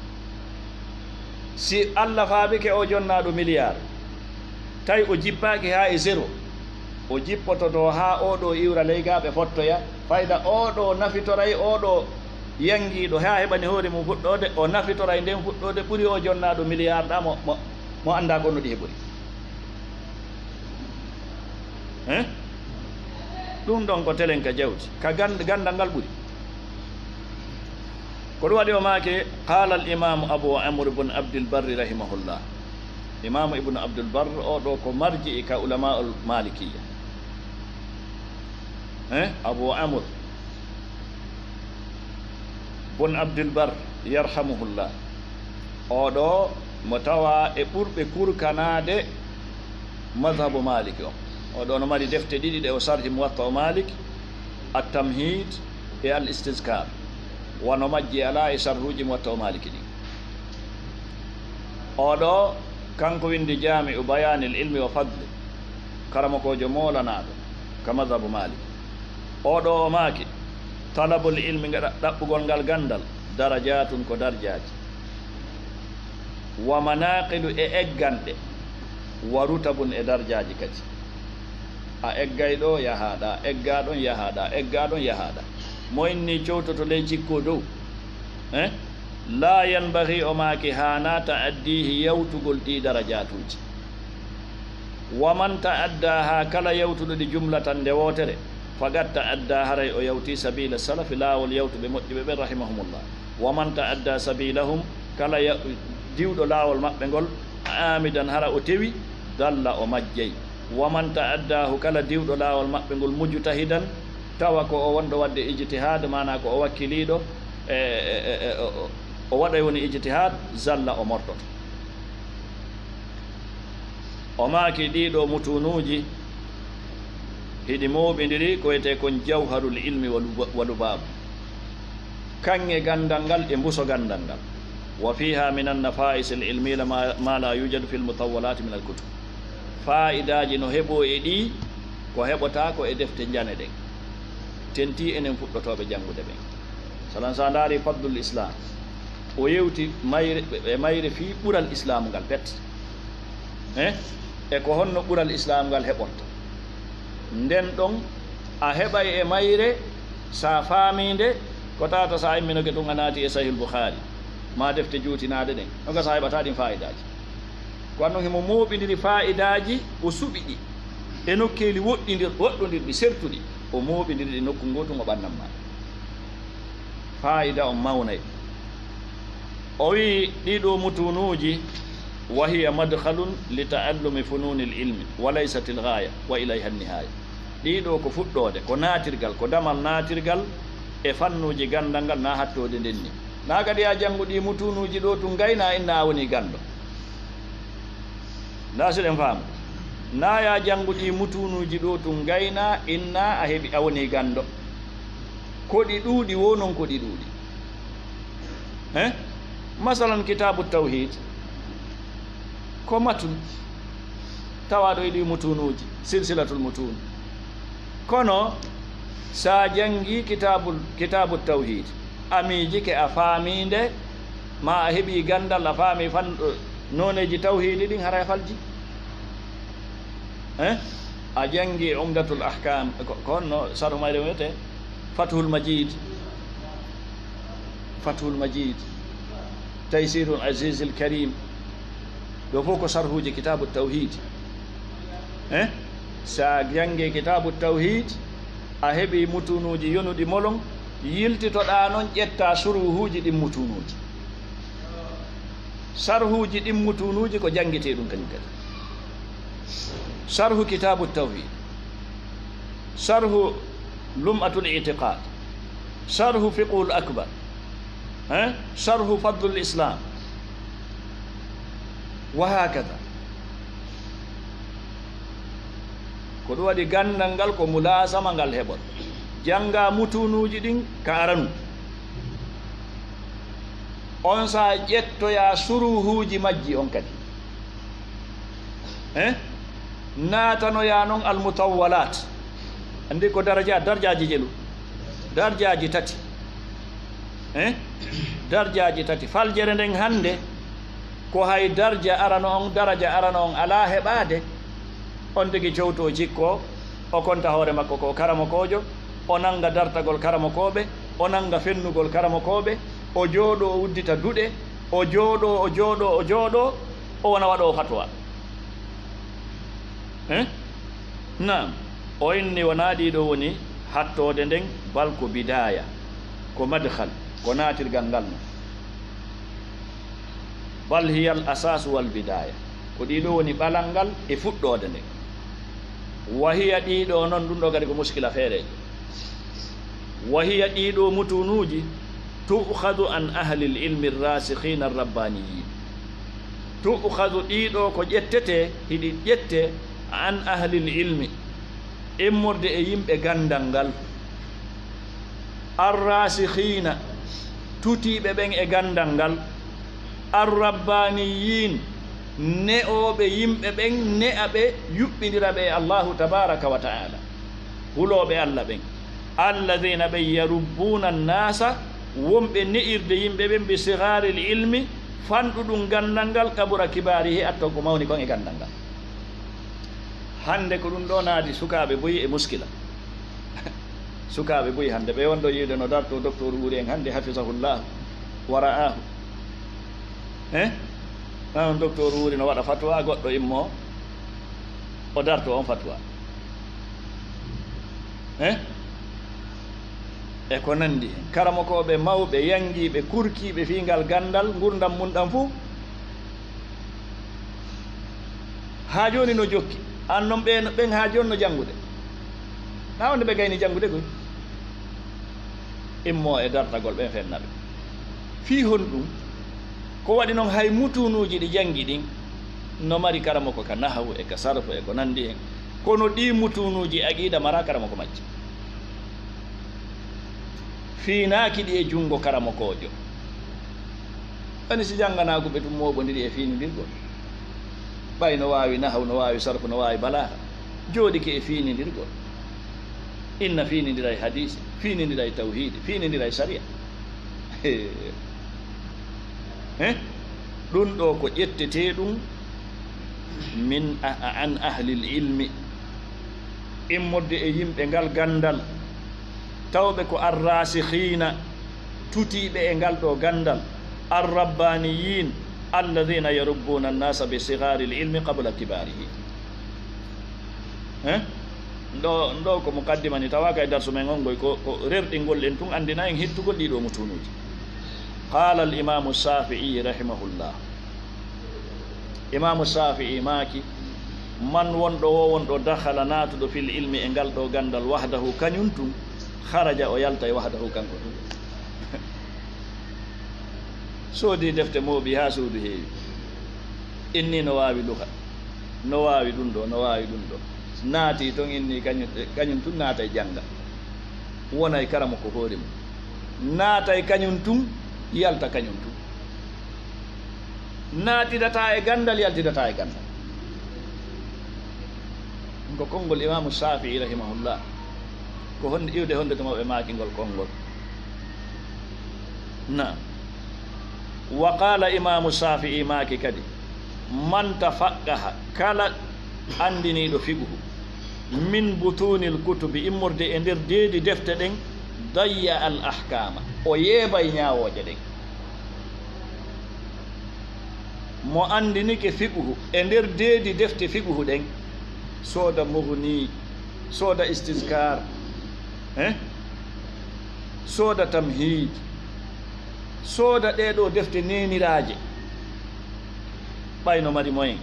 si allah faabike o jonnaɗo milliard tawi o jippaki ha e zéro o jippototo ha oɗo iwra leygaɓe fottoya fayda oɗo nafitoray oɗo yangiɗo ha heɓani hoore mum fuɗɗode o nafitoray nden fuɗɗode ɓuri o jonnaɗo milliard ɗa mo mo, mo anda gonno ɗi heɓori eh ɗum ɗon ko telen ka jawdi ka gandal ngal ɓuri ko ɗum waɗi o maake qala al imamu abou amr ibne abdilbarri rahimahullah imamu ibnu abdulbar oɗo ko marji e ka ulama ul malikiya eh abou amr bon abdulbar yarhamuhullah oɗo mo tawa e ɓurɓe kurkanade madhabu maliki o oɗo no mari defte ɗiɗi ɗe o sarhi muwatta o malik at-tamhid e al istizkar wono majji ala e sarhuji muwatta o maliki ɗi oɗo kanko windi jami u bayani l ilmi wa fadli karamakojo molanaɗo ka madhabu malik oɗo o maaki talabul ilmi gaɗa ɗaɓɓugol ngal gandal darajatun ko darjaji wa manaqilu e egganɗe wa rutabun e darjaji kadi a eggay ɗo yahaɗa egga ɗon yahaɗa egga ɗon yahaɗa mo inni cowtoto ley cikko dow eh la yanbaghi o maaki hana ta'addihi yawtugol ɗi darajatuji wa man ta'adda ha kala yawtuɗo ɗi jumlatan nde wotere fagat ta'adda haray o yawti sabila salafi laawol yawtuɓe moƴƴuɓe ɓe rahimahumullah wa man ta'adda sabilahum kala diwɗo laawol maɓɓe ngol amidan hara o tewi dalla o majjey wa man ta'addahu kala diwɗo laawol maɓɓe ngol mujtahidan tawa ko o wonɗo wadde ijtihad mana ko o wakkiliɗo e o waɗay woni ijtihad zalla o mortoto o maaki ɗiɗo mutunuji hiɗi moɓidiri ko wiyete kon jawharul ilmi wa lubabu kanŋe gandal ngal e mbuso gandal ngal wa fiha min annafais l ilmila ma la yujadu fi lmutawalati min alkutub fa'idaji no heɓo e ɗi ko heɓota ko e defte jane ɗen tenti enen fuɗɗotoɓe janngude ɓen salan sa ndaari fadlul islam o yewti mayre e mayre fi ɓural islamu ngal pet e e ko honno ɓural islamu ngal heɓorta nden ɗon a heɓay e mayre sa faaminde ko tata sa imminoke ɗum a naati e sahih boukhari ma defte juutinade ɗen oga sa heɓata ɗin fa'idaji ko annon himo moɓidiri fa'idaji o suɓi ɗi e nokkeeli woɗɗidir woɗɗodirɗi sertuɗi o mooɓidirɗi nokku ngotu ngo ɓannam ma fayida on mawnay o wi ɗiɗo mutunuji wa hiya madhalun li taallumi fununi l ilmi wa laysat l gaya wa ilayha nnihaya ɗiɗo ko fuɗɗode ko naatirgal ko damal naatirgal e fannuji gandal ngal na hattode ndenni na kadi a jannguɗi mutunuji ɗo tu gayna inna a woni gando nda siɗen faamu na ya jannguɗi mutunuji ɗo tu gayna inna a heɓi a woni gando koɗi ɗuuɗi wo noon koɗi ɗuuɗi he masalan kitabu tawhid ko matun tawaɗo eɗi mutunuji silsilatul mutun kono sa jangi kitabul kitabu tawhid amiji ke a faaminde ma a heɓi gandal a faami fan noneji tawhidi ɗin hara falji eh a jangi umdatul ahkam kono saru mayre wiyete fathul majid fathul majid taysirul aziz al karim ɗo fof ko sarhuji kitabu tawhid eh sa jangi kitabu tawhid a heɓi mutunuji yonuɗi molon yiltitoɗa noon ƴetta suruhuji ɗin mutunuji sarhuji ɗin mutunuji ko jangguete ɗum kañum kadi sarhu kitabu tawhid sarhu lum'atul i'tiqad sarhu fiqhul akbar eh sarhu fadlul islam wa hakada ko ɗum waɗi gandal ngal ko mulasama ngal heɓon janga mutunuji ɗin ka aranu on sa ƴettoya suruhuji majji on kadi eh natanoya noon almutawwalat andi ko daraja darjaji jelu darjaji tati eh darjaji tati faljere nden hande ko hay darja arano on daraja arano on ala heɓade on tigi cowto jikko o konta hoore makko ko karamokojo o nanga dartagol karamokoɓe o nanga fennugol karamokoɓe o jooɗo o uddita duɗe o jooɗo o jooɗo o jooɗo o wona waɗo fatwa eh nam o inni wona ɗiɗo woni hattode nden bal ko bidaya ko madhal ko naatirgal ngal no bal hiya al asasu wal bidaya ko ɗiɗo woni ɓalal ngal e fuɗɗode nden wa hiya ɗiɗo noon ɗum ɗo kadi ko muskila feereje wa hiya ɗiɗo mutunuji tu'khadu an ahli l ilmi rasikhina arrabbaniyin tu'khadu ɗiɗo ko ƴettete hiɗi ƴette an ahli l ilmi immorde e yimɓe gandal ngal arrasikhina tutiɓe ɓen e gandal ngal arrabbaniyin ne'oɓe yimɓe ɓen ne'aɓe yuɓɓidira ɓe allahu tabaraka wa taala huloɓe allah ɓen alladina ɓen yarubbuna nnasa wonɓe ne'irde yimɓe ɓen bi sigari l ilmi fanɗuɗum gandal ngal kabura kibarihi atton ko mawni kon e gandal ngal hande ko ɗum ɗo naadi sukaɓe boyi e muskila sukaɓe boyi hande ɓe wonɗo yiide no darto docteur wuuri en hande hafisahullah wa ra'ahu eh non docteur wuuri no waɗa fatwa goɗɗo immo o darto on fatwa eh e ko nandi karamokoɓe mawɓe yangiɓe kurkiɓe fingal gandal gurdam mum ɗam fuu ha joni no jokki an noon ɓe ɓen ha joni no janngude na wonde ɓe gayni janngude koy immo e dartagol ɓen fennaɓe fi hon ɗum ko waɗi noon hay mutunuji ɗi jangi ɗin no mari karamoko ka nahawu e ka sarfu e ko nandi hen kono ɗi mutunuji aqida mara karamoko majji fiinaaki ɗi e junngo karamokojo ani si jannganaako ɓe tum mooɓondiri e fiinindirgol ɓay no waawi nahaw no waawi sarfu no waawi balaha jooɗike e fiinindirgol inna fiinindira e hadise fiinindira e tawhide fiinindira e saria e ɗum ɗo ko ƴettete ɗum min an ahlil ilmi immorde e yimɓe ngal gandal tawɓe ko arrasikhina tutiɓe e ngal ɗo gandal arrabbaniyin alladina yarubbuna annasa bi sigari l ilmi qabla kibarihi eh ndo ndo ko mukaddima ni tawaka e darsu men ngongoy ko ko rerdingol en tun andina en hittugol ɗiɗo mutunuji. Qala al imamu Shafi'i rahimahullah, imamu Shafi'i maki man wonɗo wo wonɗo dakhala natuɗo fil ilmi e ngal ɗo gandal wahdahu kañum tun kharaja o yalta e wahdahu kanko tun soodi defte mooɓi ha suudu heewi inni no wawi luka no wawi ɗum ɗo no wawi ɗum ɗo naati toon inni kañum kañum tun naata e jannga wona e karama ko hoore mum naata e kañum tun yalta kañum tun naatidata e gandal yaltidata e gandal. ko konngol imamu Shafi'i rahimahullah ko honde iwde honde to mawɓe maaki ngol konngol na. Wa qala imamu Shafi'i maaki kadi man tafaqqaha kala andiniɗo figuhu min butunil kutubi immorde e nder deedi defte ɗen dayya al ahkama o yeebay ñaawooje ɗen. mo andinike figuhu e nder deedi defte figuhu ɗen sooda mughni sooda istizkar eh sooda tamhid sooda ɗeɗo defte neniraje ɓayno mari moyen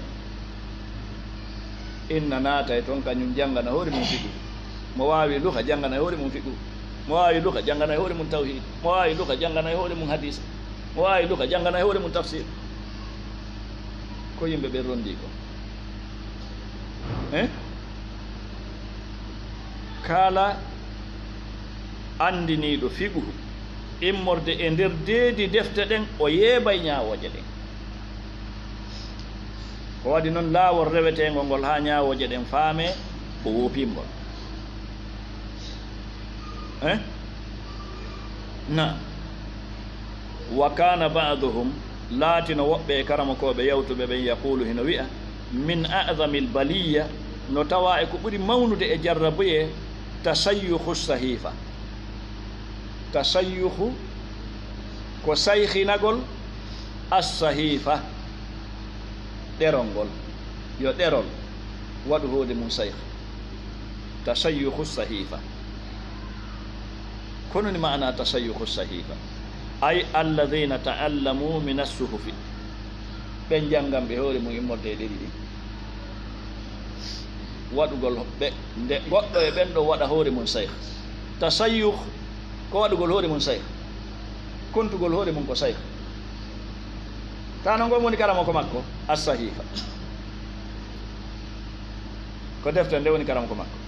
inna naata e toon kañum janngana hoore mum figu mo waawi luka janngana e hoore mum figu mo waawi luka janngana e hoore mum tawhid mo waawi luka janngana e hoore mum hadis mo waawi luka janngana e hoore mum tafsir ko yimɓe ɓe rondi ko eh kala andiniɗo figuhu immorde e nder deedi defte ɗen o yeebay ñaawoje ɗen. ko waɗi noon laawol rewetego ngol ha ñaawoje ɗen faame ko woopingol eh na. wa kana ba'duhum laatino woɓɓe e karama koɓe yawtuɓe ɓen yaqulu hino wi'a min a'dami lbaliya no tawa e ko ɓuri mawnude e jarrabuye tasayyuhu sahifa. tasayyuhu ko sayhinagol as-sahifa ɗerol ngol yo ɗerol waɗu hoode mum sayh tasayyuhu sahifa. kono ni maana tasayyuhu sahifa ay alladhina ta'allamu min as-suhufi ɓe janngam ɓe hoore mum immorde e ɗeri ɗi waɗugol ɓe nde goɗɗo e ɓen ɗo waɗa hoore mum sayh. tasayyuh ko waɗugol hoore mum sayh kontugol hoore mum ko sayh tano ngon woni karama ko makko as-sahifa ko defte nde woni karama ko makko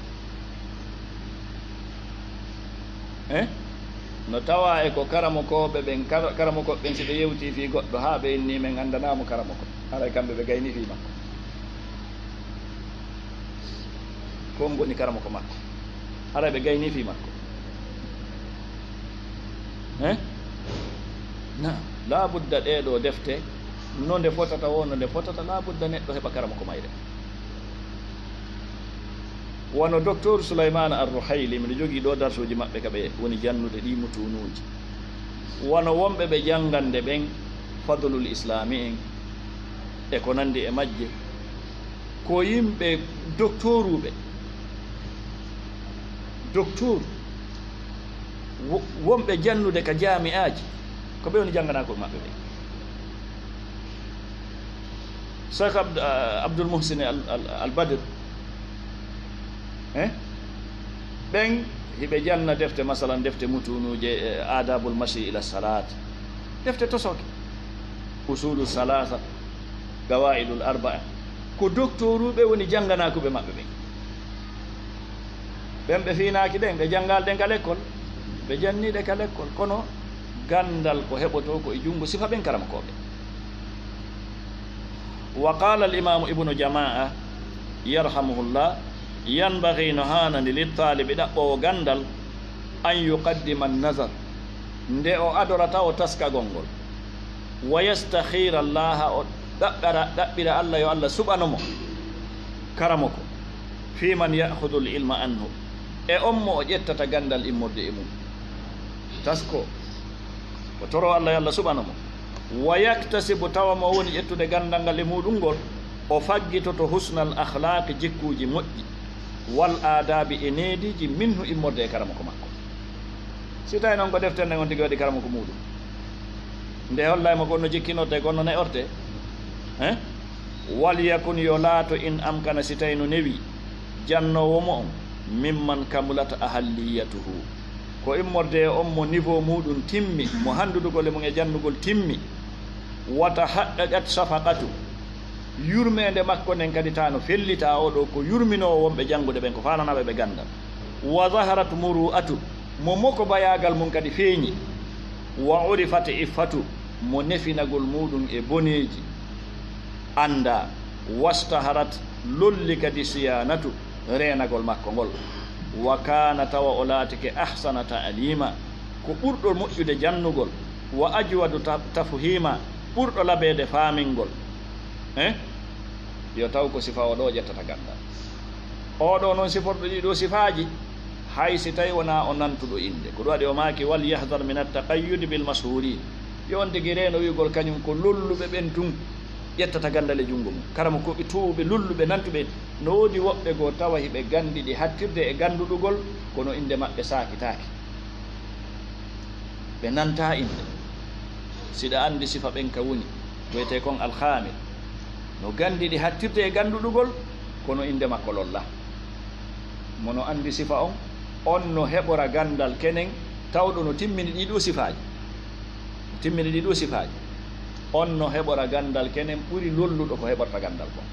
eh no tawa e ko karama koɓe ɓen karama koɓe ɓen si ɓe yewti fi goɗɗo ha ɓe inni men andanamo karama ko haray kamɓe ɓe gayni fi makko kon woni karama ko makko haray ɓe gayni fi makko eh na labudda ɗeɗo defte no nde fotata wo no nde fotata labudda neɗɗo heɓa karama ko mayre. wono docteur Souleymane Ar-Ruhayli miɗo jogii ɗo darsuji maɓɓe kaɓe woni jannude ɗi mutunuji wono wonɓe ɓe janngande ɓen fadlul islami en e ko nandi e majje ko yimɓe docteur uɓe docteur wonɓe jannude ka jami aji ko ɓe woni jannganakoɓe maɓɓe ɓe. Cheikh Abdoul Muhsin Al Badr eh ɓen hiɓe janna defte masalan defte mutunuje adabul mashi ila salat defte tosoke usulu salasa gawaidul arba'a ko docteur uɓe woni jannganakoɓe maɓɓe ɓen ɓen ɓe finaki ɗen ɓe janngalɗen ka l'école ɓe janniɗe ka l'école kono gandal ko heɓoto ko e junngo sifa ɓen karama koɓe. wa qala al imamu ibnu jamaa yarhamuhullah yanbaghi no hanandi littaliɓe ɗaɓɓowo gandal an yuqaddima an-nazar nde o adorata o taskagol ngol wa yastakhira allaha o ɗaɓɓara ɗaɓɓira allah yo allah suɓanomo karamo ko fi man ya'khudhu al-ilma anhu e on mo o ƴettata gandal immorde e mum tasko o toro allah yo allah suɓanomo wa yaktasibu tawa mo woni ƴettude gandal ngal e muɗum ngol o faggitoto husnal akhlaqi jikkuji moƴƴi wal adabi e neediji minhu immorde e karama ko makko si tawi noon ko deftere nde on tigi waɗi karama ko muɗum nde hollaymo gonno jikkinorde gonno ne orde hein wal yakun yo laato in amkana si tawi no newi jannowomo on mimman kamulata ahalliyatuhu ko immorde on mo niveau muɗum timmi mo handudugol e mum e jannugol timmi wata haqqaqat safaqatu yurmede makko nden kadi ta no fellita oɗo ko yurminowo wonɓe janngude ɓen ko fananaɓe ɓe gandal wa zaharat muru'atu mo moko bayagal mum kadi feeñi wa urifat iffatu mo nefinagol muɗum e boneji anda wastaharat lolli kadi siyanatu renagol makko ngol wa kana tawa o laatike ahsana ta'lima ko ɓurɗo moƴƴude jannugol wa ajwadu tafhima ɓurɗo laɓede faamingol hein yo taw ko sifa o ɗo ƴettata gandal oɗo noon siforɗo ɗiɗo sifaji hay si tawi wona o nantuɗo inde ko ɗum waɗi o maaki wal yahdar min attaqayyudi bil mashurin yon tigi reno wigol kañum ko lolluɓe ɓen tun ƴettata gandal e junngo mum karama koɓe tuuɓe lulluɓe nantuɓe no woodi woɓɓe goo tawa hiɓe gandiɗi hattirde e ganduɗugol kono inde maɓɓe saakitaake ɓe nanta inde siɗa andi sifa ɓen ka woni wiyete kon alhamil no gandiɗi hattirde e ganduɗugol kono inde makko lolla mono andi sifa on on no heɓora gandal kenen tawɗo no timmini ɗiɗo sifaji timmini ɗiɗo sifaji on no heɓora gandal kenen ɓuri lolluɗo ko heɓorta gandal kon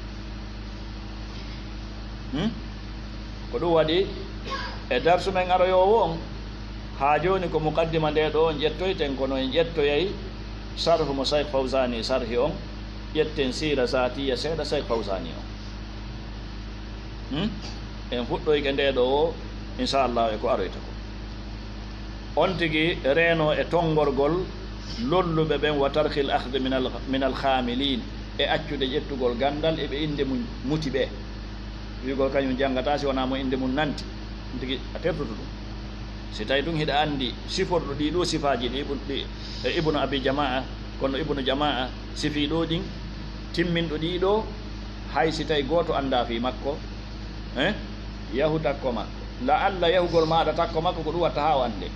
hmm? ko ɗum waɗi e darsu men aroyowo on ha joni ko muqaddima nde ɗo on ƴettoyten kono en ƴettoyay sarhu mo Cheikh Fawzani sarhi on ƴetten sira zatiya seeɗa Cheikh Fawzani on hmm? en fuɗɗoyke nde ɗo o inchallah e ko aroyta ko on tigi reeno e tongorgol lolluɓe ɓen wa tarhil ahde min alhamilin e accude ƴettugol gandal eɓe inde mum muti ɓe wigol kañum janngata si wona mo inde mum nanti on tigi a tertutu ɗum si tawi ɗum hiɗa anndi siforɗo ɗiɗo sifaji ɗi ɗi e ibnu abi jamaa kono ibnu jamaa sifiɗo ɗin timminɗo ɗiɗo hay si tawi gooto annda fi makko hein yahu takko makko la allah yahugol maɗa takko makko ko ɗum watta ha o annde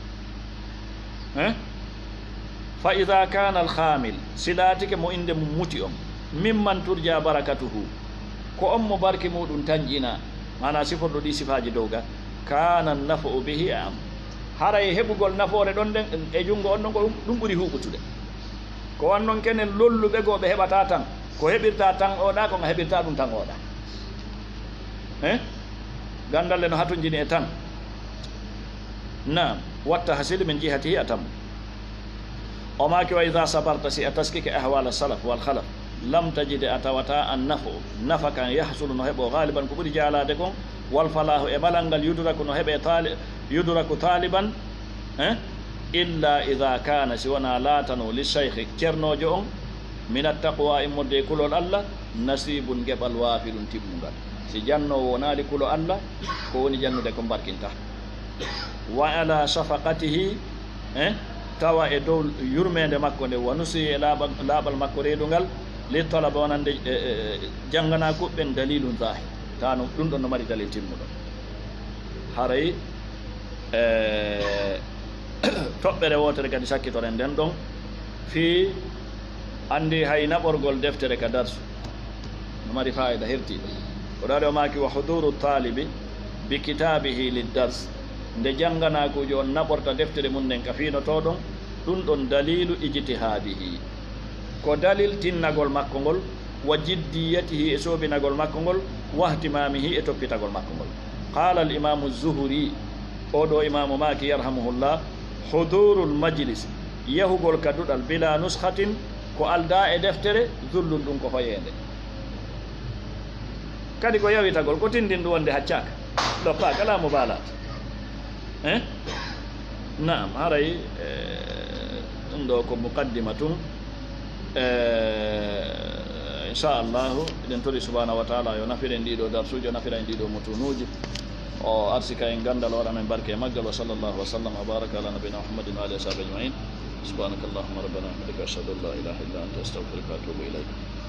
hein fa ida kana alhamil si laatike mo inde mum muti on mimman turja barakatuhu ko on mo barke muɗum tañƴina mana siforɗo ɗi sifaji dow ga kana nafo bihi am haray heɓugol nafoore ɗon nden e junngo on ɗon ko ɗum ɓuri huɓutude ko wan noon kenen lolluɓe goo ɓe heɓata tan ko heɓirta tan oɗa ko heɓirta ɗum tan oɗa hein gandalle no hatojini e tan nam watta hasili min jihatihi a tammo o maki wa ida sabarta si a taskike ahwal salaf wal khalaf lam tajide a tawata an nafo nafa kan yahsulu no heɓo galiban ko ɓuri jaalade kon wal falahu e malal ngal yudraku no heɓe tali yudraku taliban hein illa ida kana si wona laatano li cheikhi ceernojo on min attaqwa immorde e kulol allah nasibun geɓal waafi ɗum timmugal si jannowo wonaali kulo allah ko woni jannude ko mbarkinta wa ala safaqatihi hein tawa e dow yurmede makko nde wa nusi e laaɓal laaɓal makko reedungal li talaba wonande janngana kuɓɓen dalilum zahir tano ɗum ɗon no mari dalil timmuɗo haray e toɓɓere wotere kadi sakkitoren nden ɗon fi andi hay naɓorgol deftere ka darsu no mari fayida hertiɗo o ɗaɗo o maki wa huduru talibi bi kitabihi liddars nde jannganakujo on naɓorta deftere mum nden ka finotoɗon ɗum ɗon dalilu ijtihadihi ko dalil tinnagol makko ngol wa jiddiyatihi e soobinagol makko ngol wahtimamihi e toppitagol makko ngol qala al imamu zuhuri oɗo imamu maki yarhamuhullah hudurul majlis yahugol kaduɗal bila nushatin ko alda e deftere zullum ɗum ko hoyende kadi ko yawitagol ko tindin ɗum wonde haccaka ɗoppa kala mubalat hein naam haray ɗum ɗo ko muqaddima tum inchallahu eɗen tori subhanahu wa taala yo nafiren ɗiɗo darsuji o nafira en ɗiɗo mutunuji o arsika en gandal waɗa men barke e maggal wa sallllahu wa sallam wa baraka ala nabina muhammadin wa alihi wa sahbi ajmain subhanaka allahumma rabbana hamdika ashhadu an la ilaha illa anta astaghfiruka wa atubu ilayk